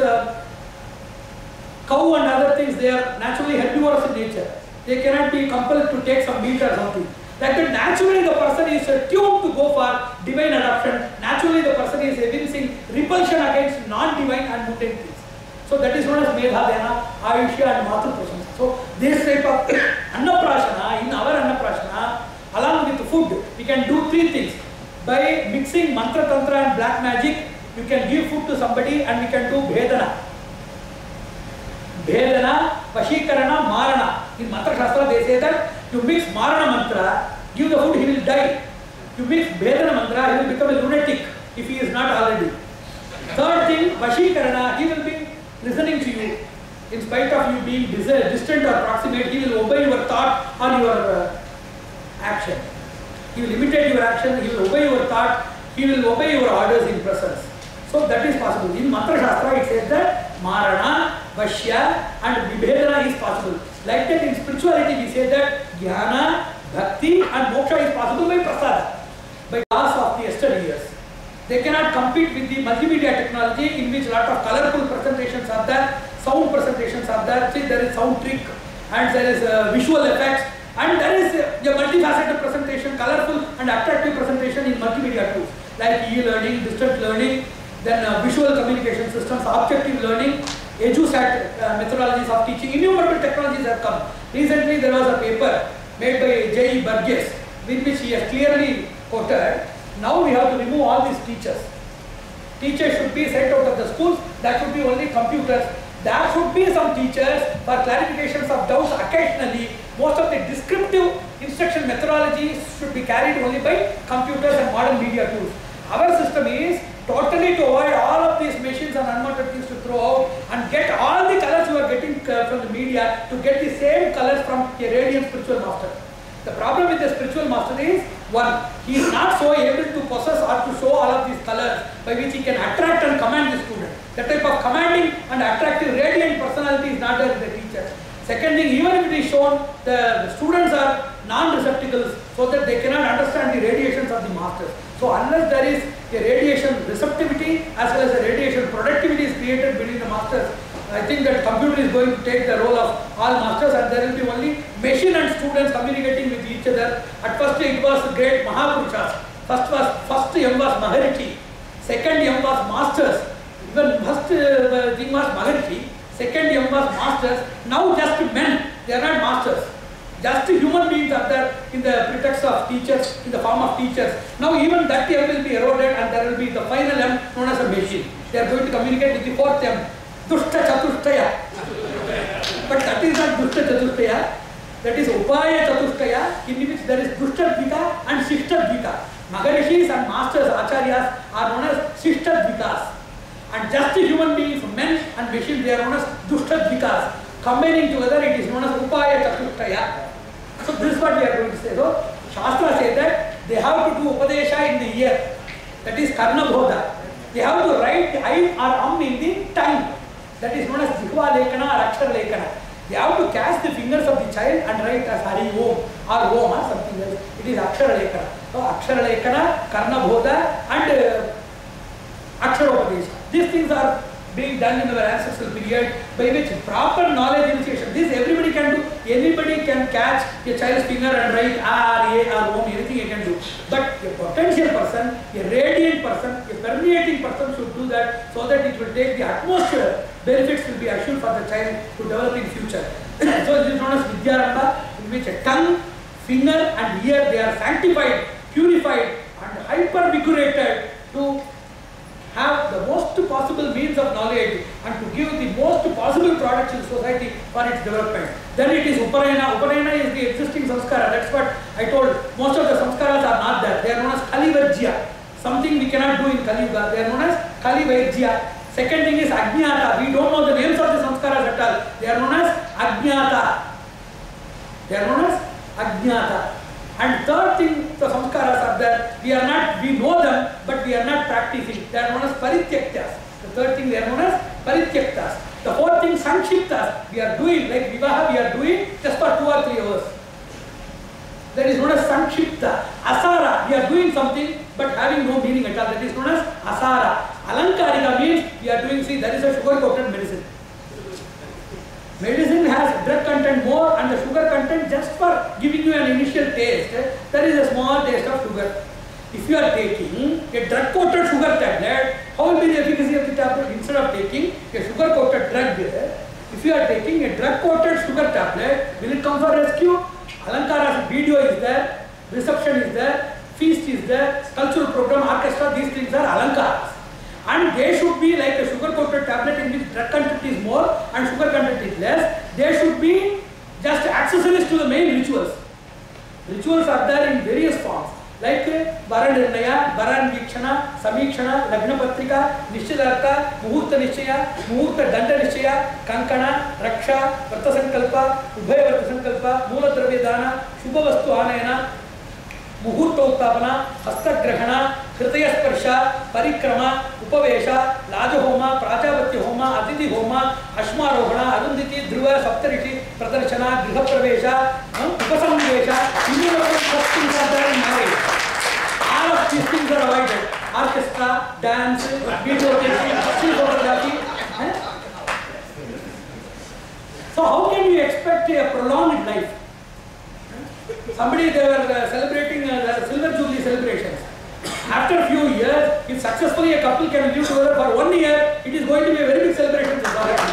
cow and other things, they are naturally herbivores in nature. They cannot be compelled to take some meat or something. Like that, naturally the person is tuned to go for divine adoption. Naturally the person is evincing repulsion against non-divine and mundane things. So that is known as Medha Dana, Ayushya and Matru Prasamsha. So this type of Annaprashana, in our Annaprashana, along with food, we can do three things. By mixing mantra, tantra and black magic, you can give food to somebody and we can do Bhedana. Bhedana, Vashikarana, Marana. In Mantra Shastra they say that you mix Marana mantra, give the food, he will die. You mix Bhedana mantra, he will become a lunatic if he is not already. Third thing, Vashikarana, he will be listening to you. In spite of you being distant or proximate, he will obey your thought or your action. He will imitate your action, he will obey your thought, he will obey your orders in presence. So that is possible. In Mantra Shastra it says that Marana, Vashya and Vibhedana is possible. Like that in spirituality we say that Jnana, Bhakti and Moksha is possible by Prasada, by laws of the yesteryears. They cannot compete with the multimedia technology in which a lot of colorful presentations are there, sound presentations are there. See, there is sound trick and there is visual effects and there is a multifaceted presentation, colorful and attractive presentation in multimedia tools like e-learning, distant learning, then visual communication systems, objective learning, EduSat methodologies of teaching. Innumerable technologies have come. Recently there was a paper made by J.E. Burgess in which he has clearly quoted, now we have to remove all these teachers. Teachers should be sent out of the schools, that should be only computers. There should be some teachers for clarifications of doubts occasionally. Most of the descriptive instruction methodologies should be carried only by computers and modern media tools. Our system is totally to avoid all of these machines and unwanted things to throw out and get all the colors you are getting from the media to get the same colors from a radiant spiritual master. The problem with the spiritual master is, one, he is not so able to possess or to show all of these colors by which he can attract and command the student. That type of commanding and attractive radiant personality is not there in the teacher. Second thing, even if it is shown, the students are non-receptacles so that they cannot understand the radiations of the masters. So unless there is a radiation receptivity as well as a radiation productivity is created between the masters, I think that computer is going to take the role of all masters and there will be only machine and students communicating with each other. At first it was great Mahapurushas. First M was Maharishi. Second M was masters. Even first thing was Maharishi. Second M was masters. Now just men. They are not masters. Just human beings are there in the pretext of teachers, in the form of teachers. Now even that M will be eroded and there will be the final M known as a machine. they are going to communicate with the fourth M, Dushta Chatushtaya. But that is not Dushta Chatushtaya. That is Upaya Chatushtaya, in which there is Dushtadvika and Shishtadvika. Maharishis and masters, acharyas are known as Shishtadvikas. And just the human beings, men and machines, they are known as Dushtadvikas. Combining together, it is known as Upaya Chatushtaya. So this is what we are going to say. So Shastra says that they have to do Upadesha in the ear. That is Karna Bodha. They have to write I or in the tongue. That is known as Jihva Lekana or Akshara Lekana. They have to catch the fingers of the child and write as Hari Om or Om or something else. It is Akshara Lekana. So Akshara Lekana, Karna Bodha and Akshara Upadesha. These things are being done in our ancestral period, by which proper knowledge initiation. This everybody can do. Anybody can catch a child's finger and write R, A, or Om, anything he can do. But a potential person, a radiant person, a permeating person should do that, so that it will take the atmosphere. Benefits will be assured for the child to develop in future. So this is known as Vidyarambha, in which a tongue, finger and ear, they are sanctified, purified and hyper-vigorated to have the most possible means of knowledge and to give the most possible products in society for its development. Then it is Uparayana. Uparayana is the existing samskara. That's what I told. Most of the samskaras are not there. They are known as Kalivarjya. Something we cannot do in Kali Yuga. They are known as Kalivarjya. Second thing is Ajnata. We don't know the names of the samskaras at all. They are known as Ajnata. They are known as Ajnata. And third thing, the samskaras are there. We know them, but we are not practicing. They are known as Parityaktas. The third thing, they are known as Parityaktas. The fourth thing, Sanshiptas. We are doing, like Vivaha, we are doing just for 2 or 3 hours. That is known as Sanshipta. Asara, we are doing something, but having no meaning at all. That is known as Asara. Alankarika means we are doing, see, that is a sugar-coated medicine. Medicine has drug content more and the sugar content just for giving you an initial taste. There is a small taste of sugar. If you are taking a drug-coated sugar tablet, how will be the efficacy of the tablet? Instead of taking a sugar-coated drug, if you are taking a drug-coated sugar tablet, will it come for rescue? Alankara's video is there, reception is there, feast is there, cultural program, orchestra, these things are Alankaras. And they should be like a sugar-coated tablet in which drug content is more and sugar content is less. They should be just accessories to the main rituals. Rituals are there in various forms, like Varanirnaya, Varan Vikshana, Samikshana, Lagna Patrika, Nishchidartha, Muhurta Nishchaya, Muhurta Danda Nishchaya, Kankana, Raksha, Vrata Sankalpa, Ubhaya Vrata Sankalpa, Mula Dravya Dana, Shubha Vastu Anayana, Muhurta Uttapana, Hastagrahana, Kritaya Sparsha, Parikrama, Upavesha, Laja Homa, Prajavatya Homa, Atiti Homa, Ashmarohana, Arunditi, Dhruva, Saptarishi, Pradarshana, Griha Pravesha, Upasamvesha. These things are there in marriage. All of these things are avoided. Orchestra, dance, video taking, photography. So how can you expect a prolonged life? Somebody, they were celebrating Silver Jubilee celebrations. After a few years, if successfully a couple can live together for 1 year, it is going to be a very big celebration.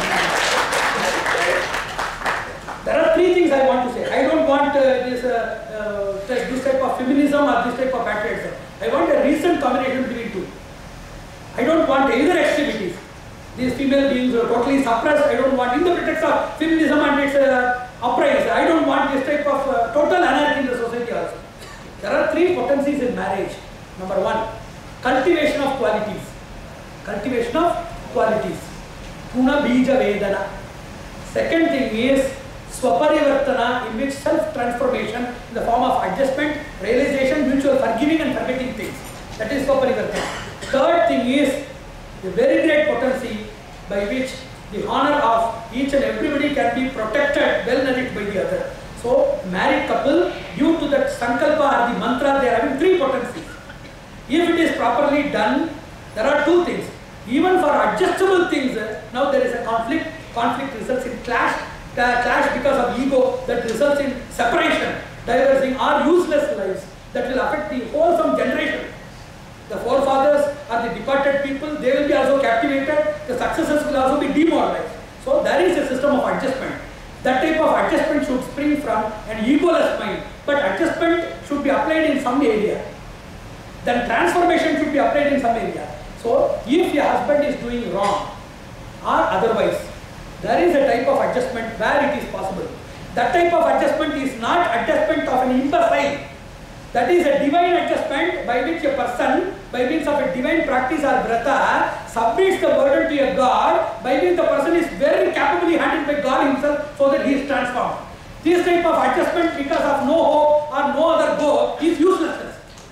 There are 3 things I want to say. I don't want this type of feminism or this type of patriotism. I want a recent combination between 2. I don't want either extremities. These female beings are totally suppressed. I don't want, in the pretext of feminism and its uprising, I don't want this type of total anarchy in the society also. There are 3 potencies in marriage. Number 1, cultivation of qualities. Cultivation of qualities. Guna bija vedana. Second thing is swaparivartana, in which self-transformation in the form of adjustment, realization, mutual forgiving and forgetting things. That is swaparivartana. Third thing is the very great potency by which the honor of each and everybody can be protected, well nourished by the other. So, married couple, due to that sankalpa or the mantra, they are having 3 potencies. If it is properly done, there are 2 things. Even for adjustable things, now there is a conflict. Conflict results in clash because of ego, that results in separation, divorcing or useless lives that will affect the wholesome generation. The forefathers are the departed people, they will be also captivated, the successors will also be demoralized. So there is a system of adjustment. That type of adjustment should spring from an egoless mind, but adjustment should be applied in some area. Then transformation should be applied in some area. So So if your husband is doing wrong or otherwise, there is a type of adjustment where it is possible. That type of adjustment is not adjustment of an imbecile. That is a divine adjustment by which a person, by means of a divine practice or vrata, submits the burden to a God, by which the person is very capably handled by God himself so that he is transformed. This type of adjustment because of no hope or no other goal is uselessness.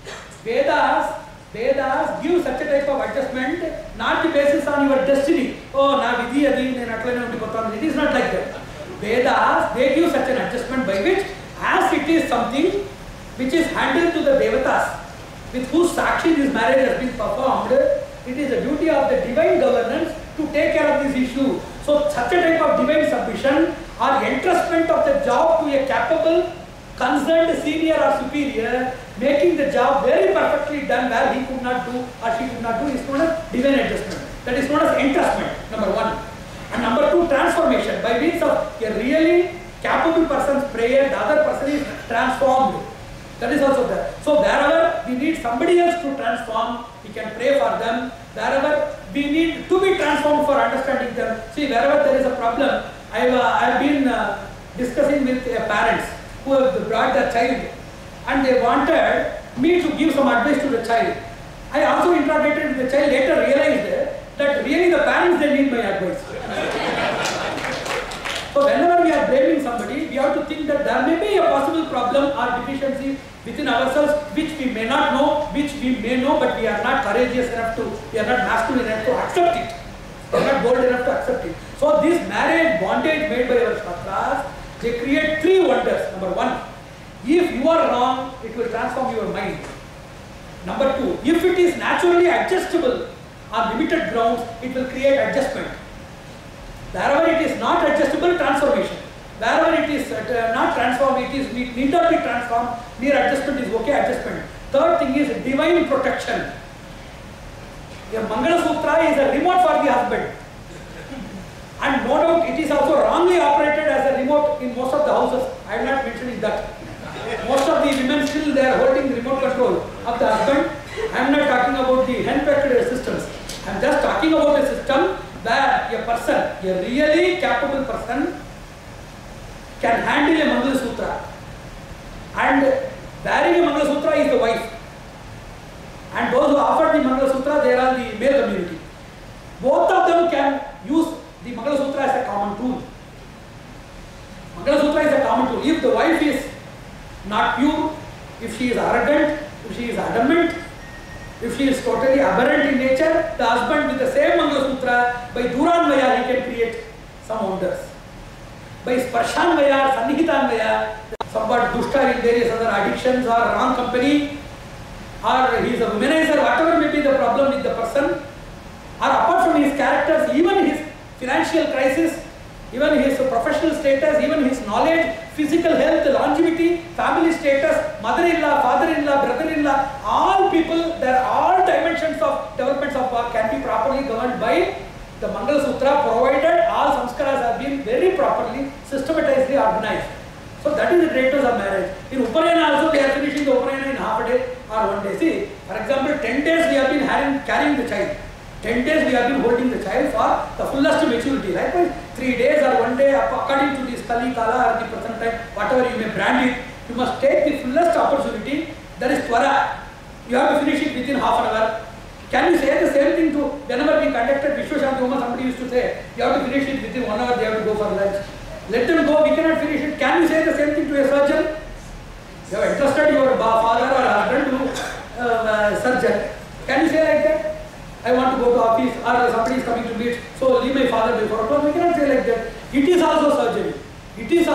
Vedas give such a type of adjustment not the basis on your destiny. Oh, na vidhi adi nenu atlane undi potanu. It is not like that. Vedas, they give such an adjustment by which, as it is something which is handled to the devatas, with whose sakshi this marriage has been performed, it is the duty of the divine governance to take care of this issue. So such a type of divine submission or entrustment of the job to a capable, concerned senior or superior, making the job very perfectly done where he could not do or she could not do, is known as divine adjustment. That is known as entrustment, number one. And number two, transformation. By means of a really capable person's prayer, the other person is transformed. That is also there. So wherever we need somebody else to transform, we can pray for them. Wherever we need to be transformed for understanding them. See, wherever there is a problem, I have been discussing with parents who have brought their child and they wanted me to give some advice to the child. I also interrogated with the child, later realized that really the parents, they need my advice. So whenever we are blaming somebody, we have to think that there may be a possible problem or deficiency within ourselves which we may not know, which we may know, but we are not courageous enough to, we are not masculine enough to accept it. We are not bold enough to accept it. So this marriage bondage made by our shastras, they create three wonders. Number one, if you are wrong, it will transform your mind. Number two, if it is naturally adjustable on limited grounds, it will create adjustment. Wherever it is not adjustable, transformation. Wherever it is not transformed, it need not be transformed, mere adjustment is okay, adjustment. Third thing is divine protection. A Mangala Sutra is a remote for the husband. And no doubt it is also wrongly operated as a remote in most of the houses. I am not mentioning that. Most of the women still they are holding the remote control of the husband. I am not talking about the hand-packed systems. I am just talking about a system where a person, a really capable person, can handle a Mangala Sutra. And wearing a Mangala Sutra is the wife. And those who offer the Mangala Sutra, they are the male community. Both of them can use the Mangala Sutra as a common tool. Mangala Sutra is a common tool. If the wife is not pure, if she is arrogant, if she is adamant, if she is totally aberrant in nature, the husband with the same Mangala Sutra, by Duranvaya, he can create some wonders. By Sparshanvaya, Sannihitanvaya, somewhat dushta in various other addictions or wrong company, or he is a womanizer, whatever may be the problem with the person, or apart from his characters, even his financial crisis, even his professional status, even his knowledge, physical health, longevity, family status, mother-in-law, father-in-law, brother-in-law, all people, there are all dimensions of developments of work can be properly governed by the Mangala Sutra, provided all samskaras have been very properly, systematizedly organized. So that is the greatness of marriage. In Upanayana also we are finishing the Upanayana in half a day or 1 day. See, for example, 10 days we have been carrying the child. 10 days we have been holding the child for the fullest maturity. Likewise, 3 days or 1 day according to this Kali Kala or the present time, whatever you may brand it, you must take the fullest opportunity. That is Twara. You have to finish it within half an hour. Can you say the same thing to whenever we conducted Vishwashanti Homa, somebody used to say, you have to finish it within 1 hour, they have to go for lunch. Let them go, we cannot finish it. Can you say the same thing to a surgeon? You have entrusted your father or husband to a surgeon. Can you say like that? I want to go to office or somebody is coming to meet, so leave my father before o'clock. We cannot say like that. It is also surgery. It is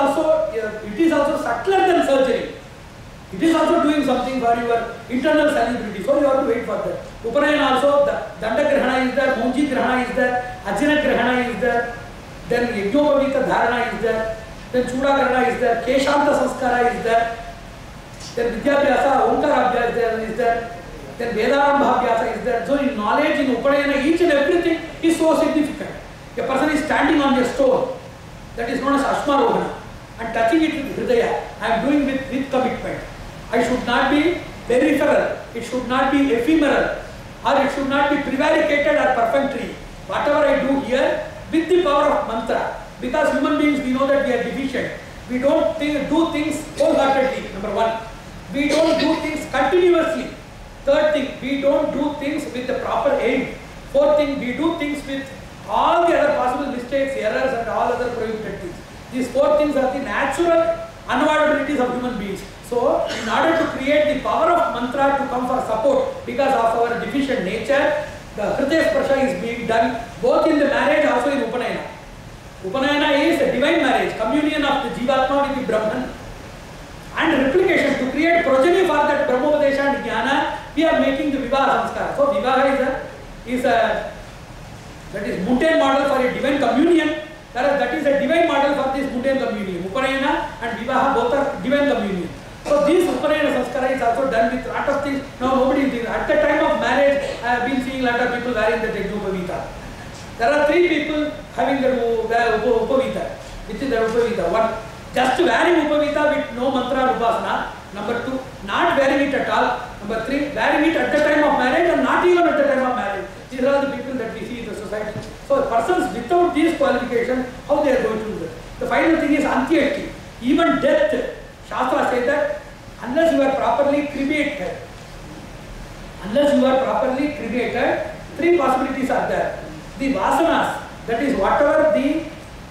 also subtler than surgery. It is also doing something for your internal salubrity. So you have to wait for that. Upanayana also, the Danda Grahana is there, Monji Grahana is there, Ajina Grahana is there, then Yajnopavita Dharana is there, then Chuda Grahana is there, Keshanta Sanskara is there, then Vidyabhyasa, Omkarabhyasa is there, then Vedarambhabhyasa is there. So in knowledge, in Upanayana, each and everything is so significant. A person is standing on a stone, that is known as Ashmarohana, and touching it with Hridaya. I am doing with commitment. I should not be peripheral, it should not be ephemeral. or it should not be prevaricated or perfunctory. Whatever I do here, with the power of mantra, because human beings, we know that we are deficient. We don't do things wholeheartedly, number one. We don't do things continuously. Third thing, we don't do things with the proper aim. Fourth thing, we do things with all the other possible mistakes, errors and all other prohibited things. These four things are the natural unavoidabilities of human beings. So, in order to create the power of mantra to come for support because of our deficient nature, the Hridaya Sparsha is being done both in the marriage also in Upanayana. Upanayana is a divine marriage, communion of the Jivatma with the Brahman. And replication, to create progeny for that Brahmopadesha and Jnana, we are making the Vivaha Samskara. So Vivaha is a mundane model for a divine communion. That is a divine model for this mundane communion. Upanayana and Vivaha both are divine communion. So this Upanayana Samskara is also done with lot of things. Now nobody is doing. At the time of marriage, I have been seeing lot of people wearing the Yajnopavita. There are three people having the Upavita. Which is the Upavita? One, just wearing Upavita with no mantra upasana. Number two, not wearing it at all. Number three, wearing it at the time of marriage and not even at the time of marriage. These are the people that we see in the society. So persons without these qualifications, how they are going to do that? The final thing is Antyashti. Even death, Shastra says that unless you are properly cremated, three possibilities are there. The vasanas, that is whatever the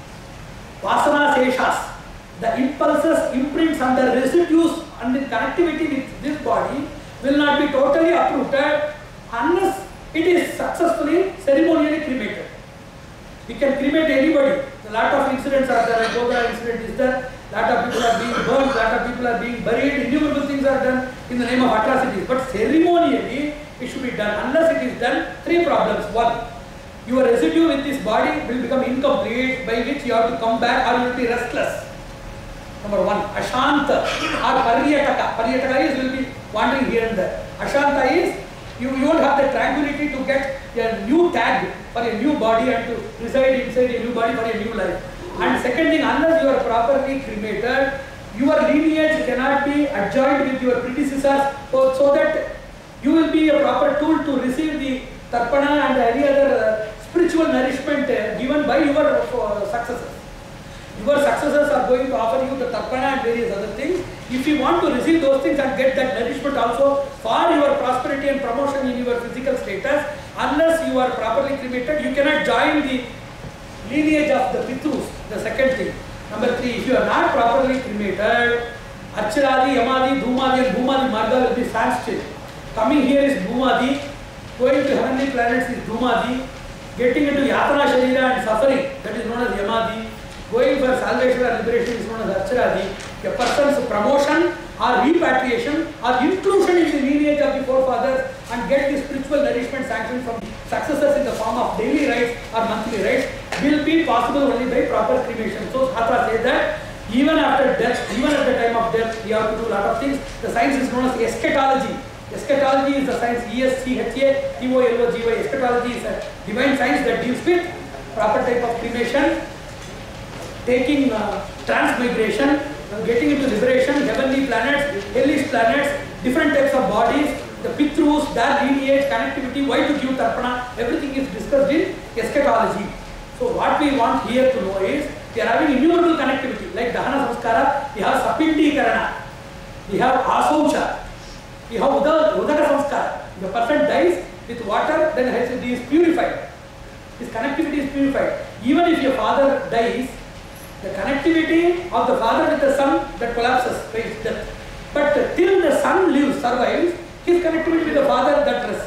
vasanas eshas, the impulses, imprints and the residues and the connectivity with this body will not be totally uprooted unless it is successfully ceremonially cremated. We can cremate anybody. A lot of incidents are there. A Gobra incident is there. A lot of people are being burned. A lot of people are being buried. Innumerable things are done in the name of atrocities. But ceremonially, it should be done. Unless it is done, three problems. One, your residue with this body will become incomplete, by which you have to come back or you will be restless. Number one, Ashanta or Paryataka. Paryataka is you will be wandering here and there. Ashanta is you won't have the tranquility to get a new tag for a new body and to reside inside a new body for a new life. And second thing, unless you are properly cremated, your lineage cannot be adjoined with your predecessors, so that you will be a proper tool to receive the tarpana and any other spiritual nourishment given by your successors. Your successors are going to offer you the tarpana and various other things. If you want to receive those things and get that nourishment also for your prosperity and promotion in your physical status, unless you are properly cremated, you cannot join the lineage of the Pitrus. The second thing. Number three, if you are not properly cremated, Archiradi, Yamadi, Dhumadi and Bhumadi Marga will be standstill. Coming here is Bhumadi, going to heavenly planets is Dhumadi, getting into Yatana Sharira and suffering, that is known as Yamadi. Going for salvation or liberation is known as Archiradi. A person's promotion or repatriation or inclusion in the lineage of the forefathers and get the spiritual nourishment sanctioned from successors in the form of daily rites or monthly rites will be possible only by proper cremation. So Shastra says that even after death, even at the time of death, we have to do a lot of things. The science is known as eschatology. Eschatology is the science ESCHATOLOGY. Eschatology is a divine science that deals with proper type of cremation, taking transmigration, getting into liberation, heavenly planets, hellish planets, different types of bodies, the Pitrus, their lineage, connectivity, why to give tarpana, everything is discussed in eschatology. So what we want here to know is, we are having innumerable connectivity, like Dahana Samskara, we have Sapindikarana, we have Asaucha, we have Udaka Samskara. If a person dies with water, then he is purified. His connectivity is purified. Even if your father dies, the connectivity of the father with the son, that collapses by his death. But till the son lives, survives, his connectivity with the father,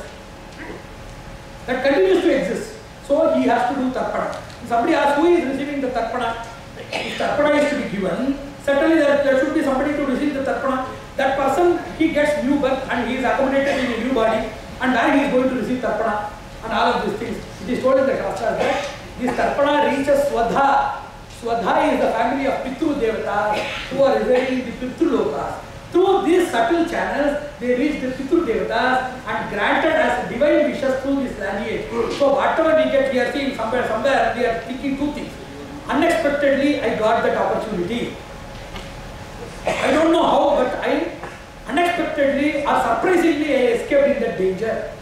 that continues to exist. So he has to do tarpana. Somebody asks, who is receiving the tarpana? If tarpana is to be given, certainly there should be somebody to receive the tarpana. That person, he gets new birth and he is accommodated in a new body, and where he is going to receive tarpana and all of these things. It is told in the Shastra that this tarpana reaches Swadha. Swadha is the family of Pitru Devatas who are residing in the Pitru Lokas. Through these subtle channels, they reach the Pitru Devatas and granted as divine wishes through this lineage. So whatever we get, we are seeing somewhere we are thinking two things. Unexpectedly, I got that opportunity. I don't know how, but I unexpectedly or surprisingly I escaped in that danger.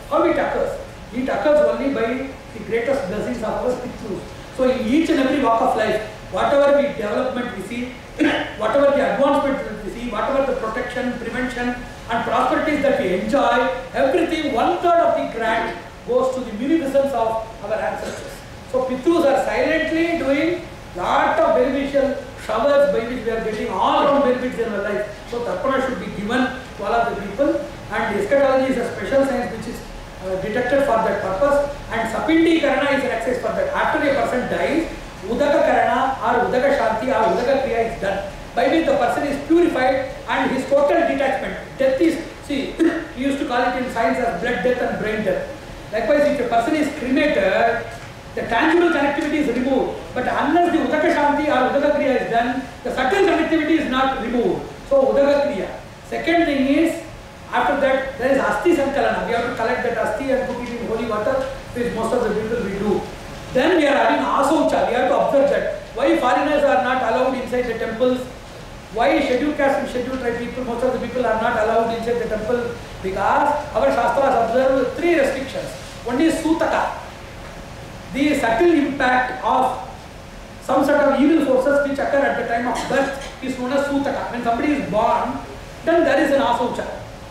How it occurs? It occurs only by the greatest blessings of our Pitrus. So in each and every walk of life, whatever the development we see, whatever the advancement we see, whatever the protection, prevention and prosperities that we enjoy, everything, 1/3 of the grant goes to the munificence of our ancestors. So Pitrus are silently doing lot of beneficial showers by which we are getting all around benefits in our life. So Tarpana should be given to all of the people, and eschatology is a special science which is detected for that purpose, and Sapindi Karana is an exercise for that. After a person dies, Udaka Karana or Udaka Shanti or Udaka Kriya is done, by which the person is purified and his total detachment. Death is, see, we used to call it in science as blood death and brain death. Likewise, if a person is cremated, the tangible connectivity is removed, but unless the Udaka Shanti or Udaka Kriya is done, the subtle connectivity is not removed. So Udaka Kriya. Second thing is, after that there is Asti Sankalana. We have to collect that Asti and put it in holy water, which most of the people we do. Then we are having Asaucha. We have to observe that. Why foreigners are not allowed inside the temples? Why scheduled caste and scheduled tribe people, most of the people are not allowed inside the temple? Because our Shastras observe 3 restrictions. One is Sutaka, the subtle impact of some sort of evil forces which occur at the time of birth is known as Sutaka. When somebody is born, then there is an Asaucha.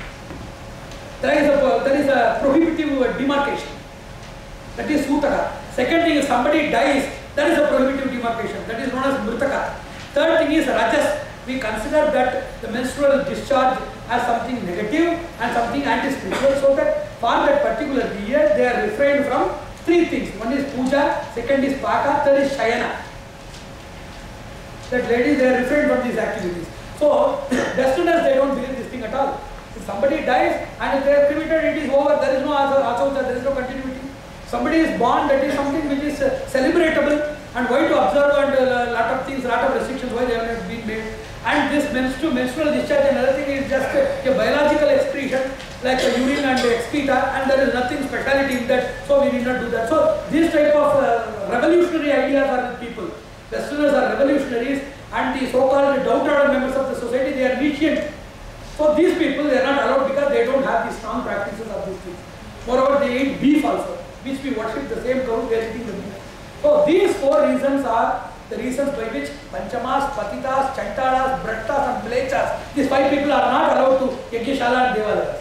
There is a prohibitive demarcation. That is Sutaka. Second thing is somebody dies, there is a prohibitive demarcation. That is known as Mritaka. Third thing is Rajas. We consider that the menstrual discharge as something negative and something anti-spiritual, so that for that particular year they are refrained from 3 things. One is Puja, second is Paka, third is Shayana. That ladies, they are refrained from these activities. So, Westerners, they don't believe this thing at all. If somebody dies and if they are cremated, it is over. There is no Asaucha, there is no continuity. Somebody is born, that is something which is celebratable, and why to observe and a lot of things, lot of restrictions, why they have not been made. And this menstrual discharge and other thing is just a biological excretion, like a urine and excreta, and there is nothing speciality in that, so we need not do that. So, these type of revolutionary ideas are with people. Westerners are revolutionaries, and the so-called downtrodden members of the society, they are Nietzschean. So these people, they are not allowed because they don't have the strong practices of these things. Moreover, they eat beef also, which we worship the same cow, they are eating the beef. So these 4 reasons are the reasons by which Panchamas, Patitas, Chantalas, Brattas and Mlechas, these 5 people are not allowed to Yajnashala and Devalayas.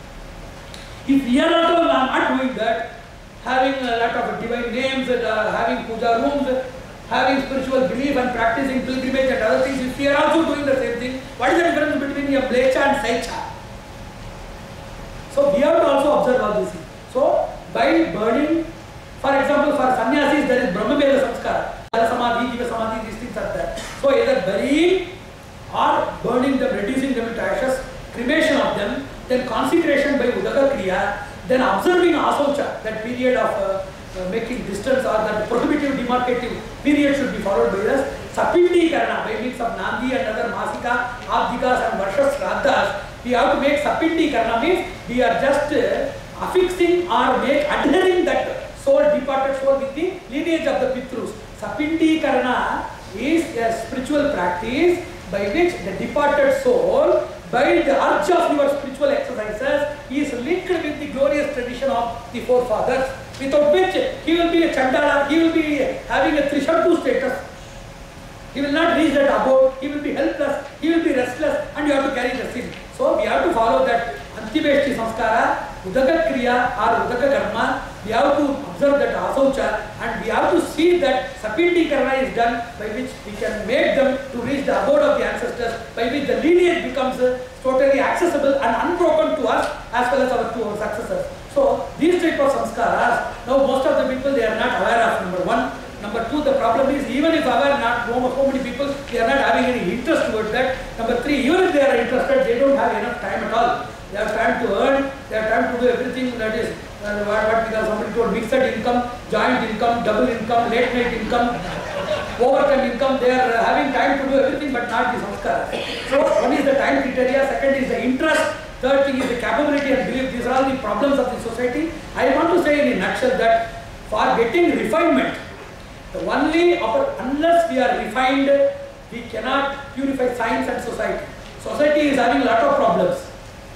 If we are also not doing that, having a lot of divine names, having puja rooms, having spiritual belief and practicing pilgrimage and other things, if we are also doing the same thing, what is the difference between a Mlecha and Saicha? So we have to also observe all these things. So by burning, for example, for sannyasis there is Brahmaveda Samskara, Samadhi, Jiva Samadhi, these things are there. So either burying or burning them, reducing them into ashes, cremation of them, then consecration by Udaka Kriya, then observing Asaucha, that period of making distance or that prohibitive demarcative period should be followed by us. Sapindi Karana, by means of Nandi and other Masika, Abdikas and Varshas Shraddhas, we have to make Sapindi Karana, means we are just affixing or adhering that soul, departed soul with the lineage of the Pitrus. Sapindi Karana is a spiritual practice by which the departed soul, by the urge of your spiritual exercises, is linked with the glorious tradition of the forefathers, without which he will be a Chandala, he will be having a Trishabdu status. He will not reach that abode, he will be helpless, he will be restless, and you have to carry the sin. So we have to follow that Antibeshti Samskara, Udaka Kriya or Udaka Karma. We have to observe that Asaucha, and we have to see that Sapindi Karana is done, by which we can make them to reach the abode of the ancestors, by which the lineage becomes totally accessible and unbroken to us as well as to our successors. So these type of samskaras, now most of the people, they are not aware of, number 1. Number 2, the problem is, even if aware, not so many people, they are not having any interest towards that. Number 3, even if they are interested, they don't have enough time at all. They have time to earn, they have time to do everything, that is what because somebody told, mixed income, joint income, double income, late night income, overtime income. They are having time to do everything but not the samskara. So one is the time criteria, second is the interest, third thing is the capability and belief. These are all the problems of the society. I want to say in a nutshell that for getting refinement, the only unless we are refined, we cannot purify science and society. Society is having a lot of problems.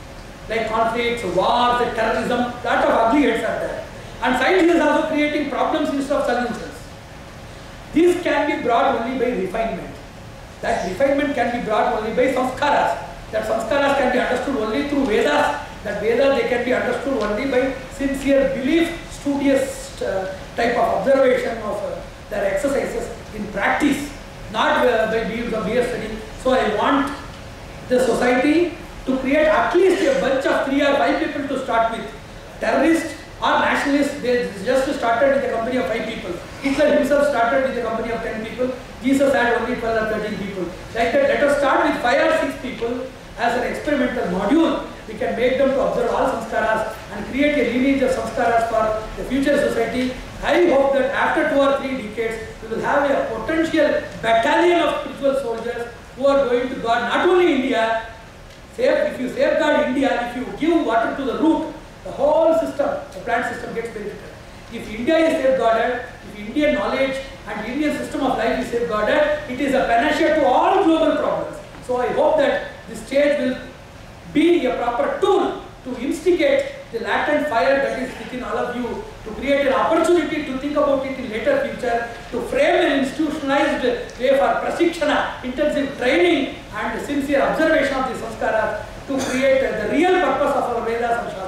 like conflicts, wars, terrorism, lot of ugly heads are there. And science is also creating problems instead of solutions. These can be brought only by refinement. That refinement can be brought only by samskaras. That samskaras can be understood only through Vedas. That Vedas they can be understood only by sincere belief, studious type of observation of their exercises in practice, not by means of mere study. So I want the society to create at least a bunch of 3 or 5 people to start with. Terrorists or nationalists, they just started with a company of 5 people. Hitler himself started with a company of 10 people. Jesus had only 12 or 13 people. Like that, let us start with 5 or 6 people as an experimental module. We can make them to observe all samskaras and create a lineage of samskaras for the future society. I hope that after 2 or 3 decades, we will have a potential battalion of spiritual soldiers who are going to guard not only India. If you safeguard India, if you give water to the root, the whole system, the plant system gets benefited. If India is safeguarded, if Indian knowledge and Indian system of life is safeguarded, it is a panacea to all global problems. So I hope that this stage will be a proper tool to instigate the latent fire that is within all of you, to create an opportunity to think about it in later future, to frame an institutionalized way for prasikshana, intensive training and sincere observation of the samskaras, to create the real purpose of our Vedas and Shastras.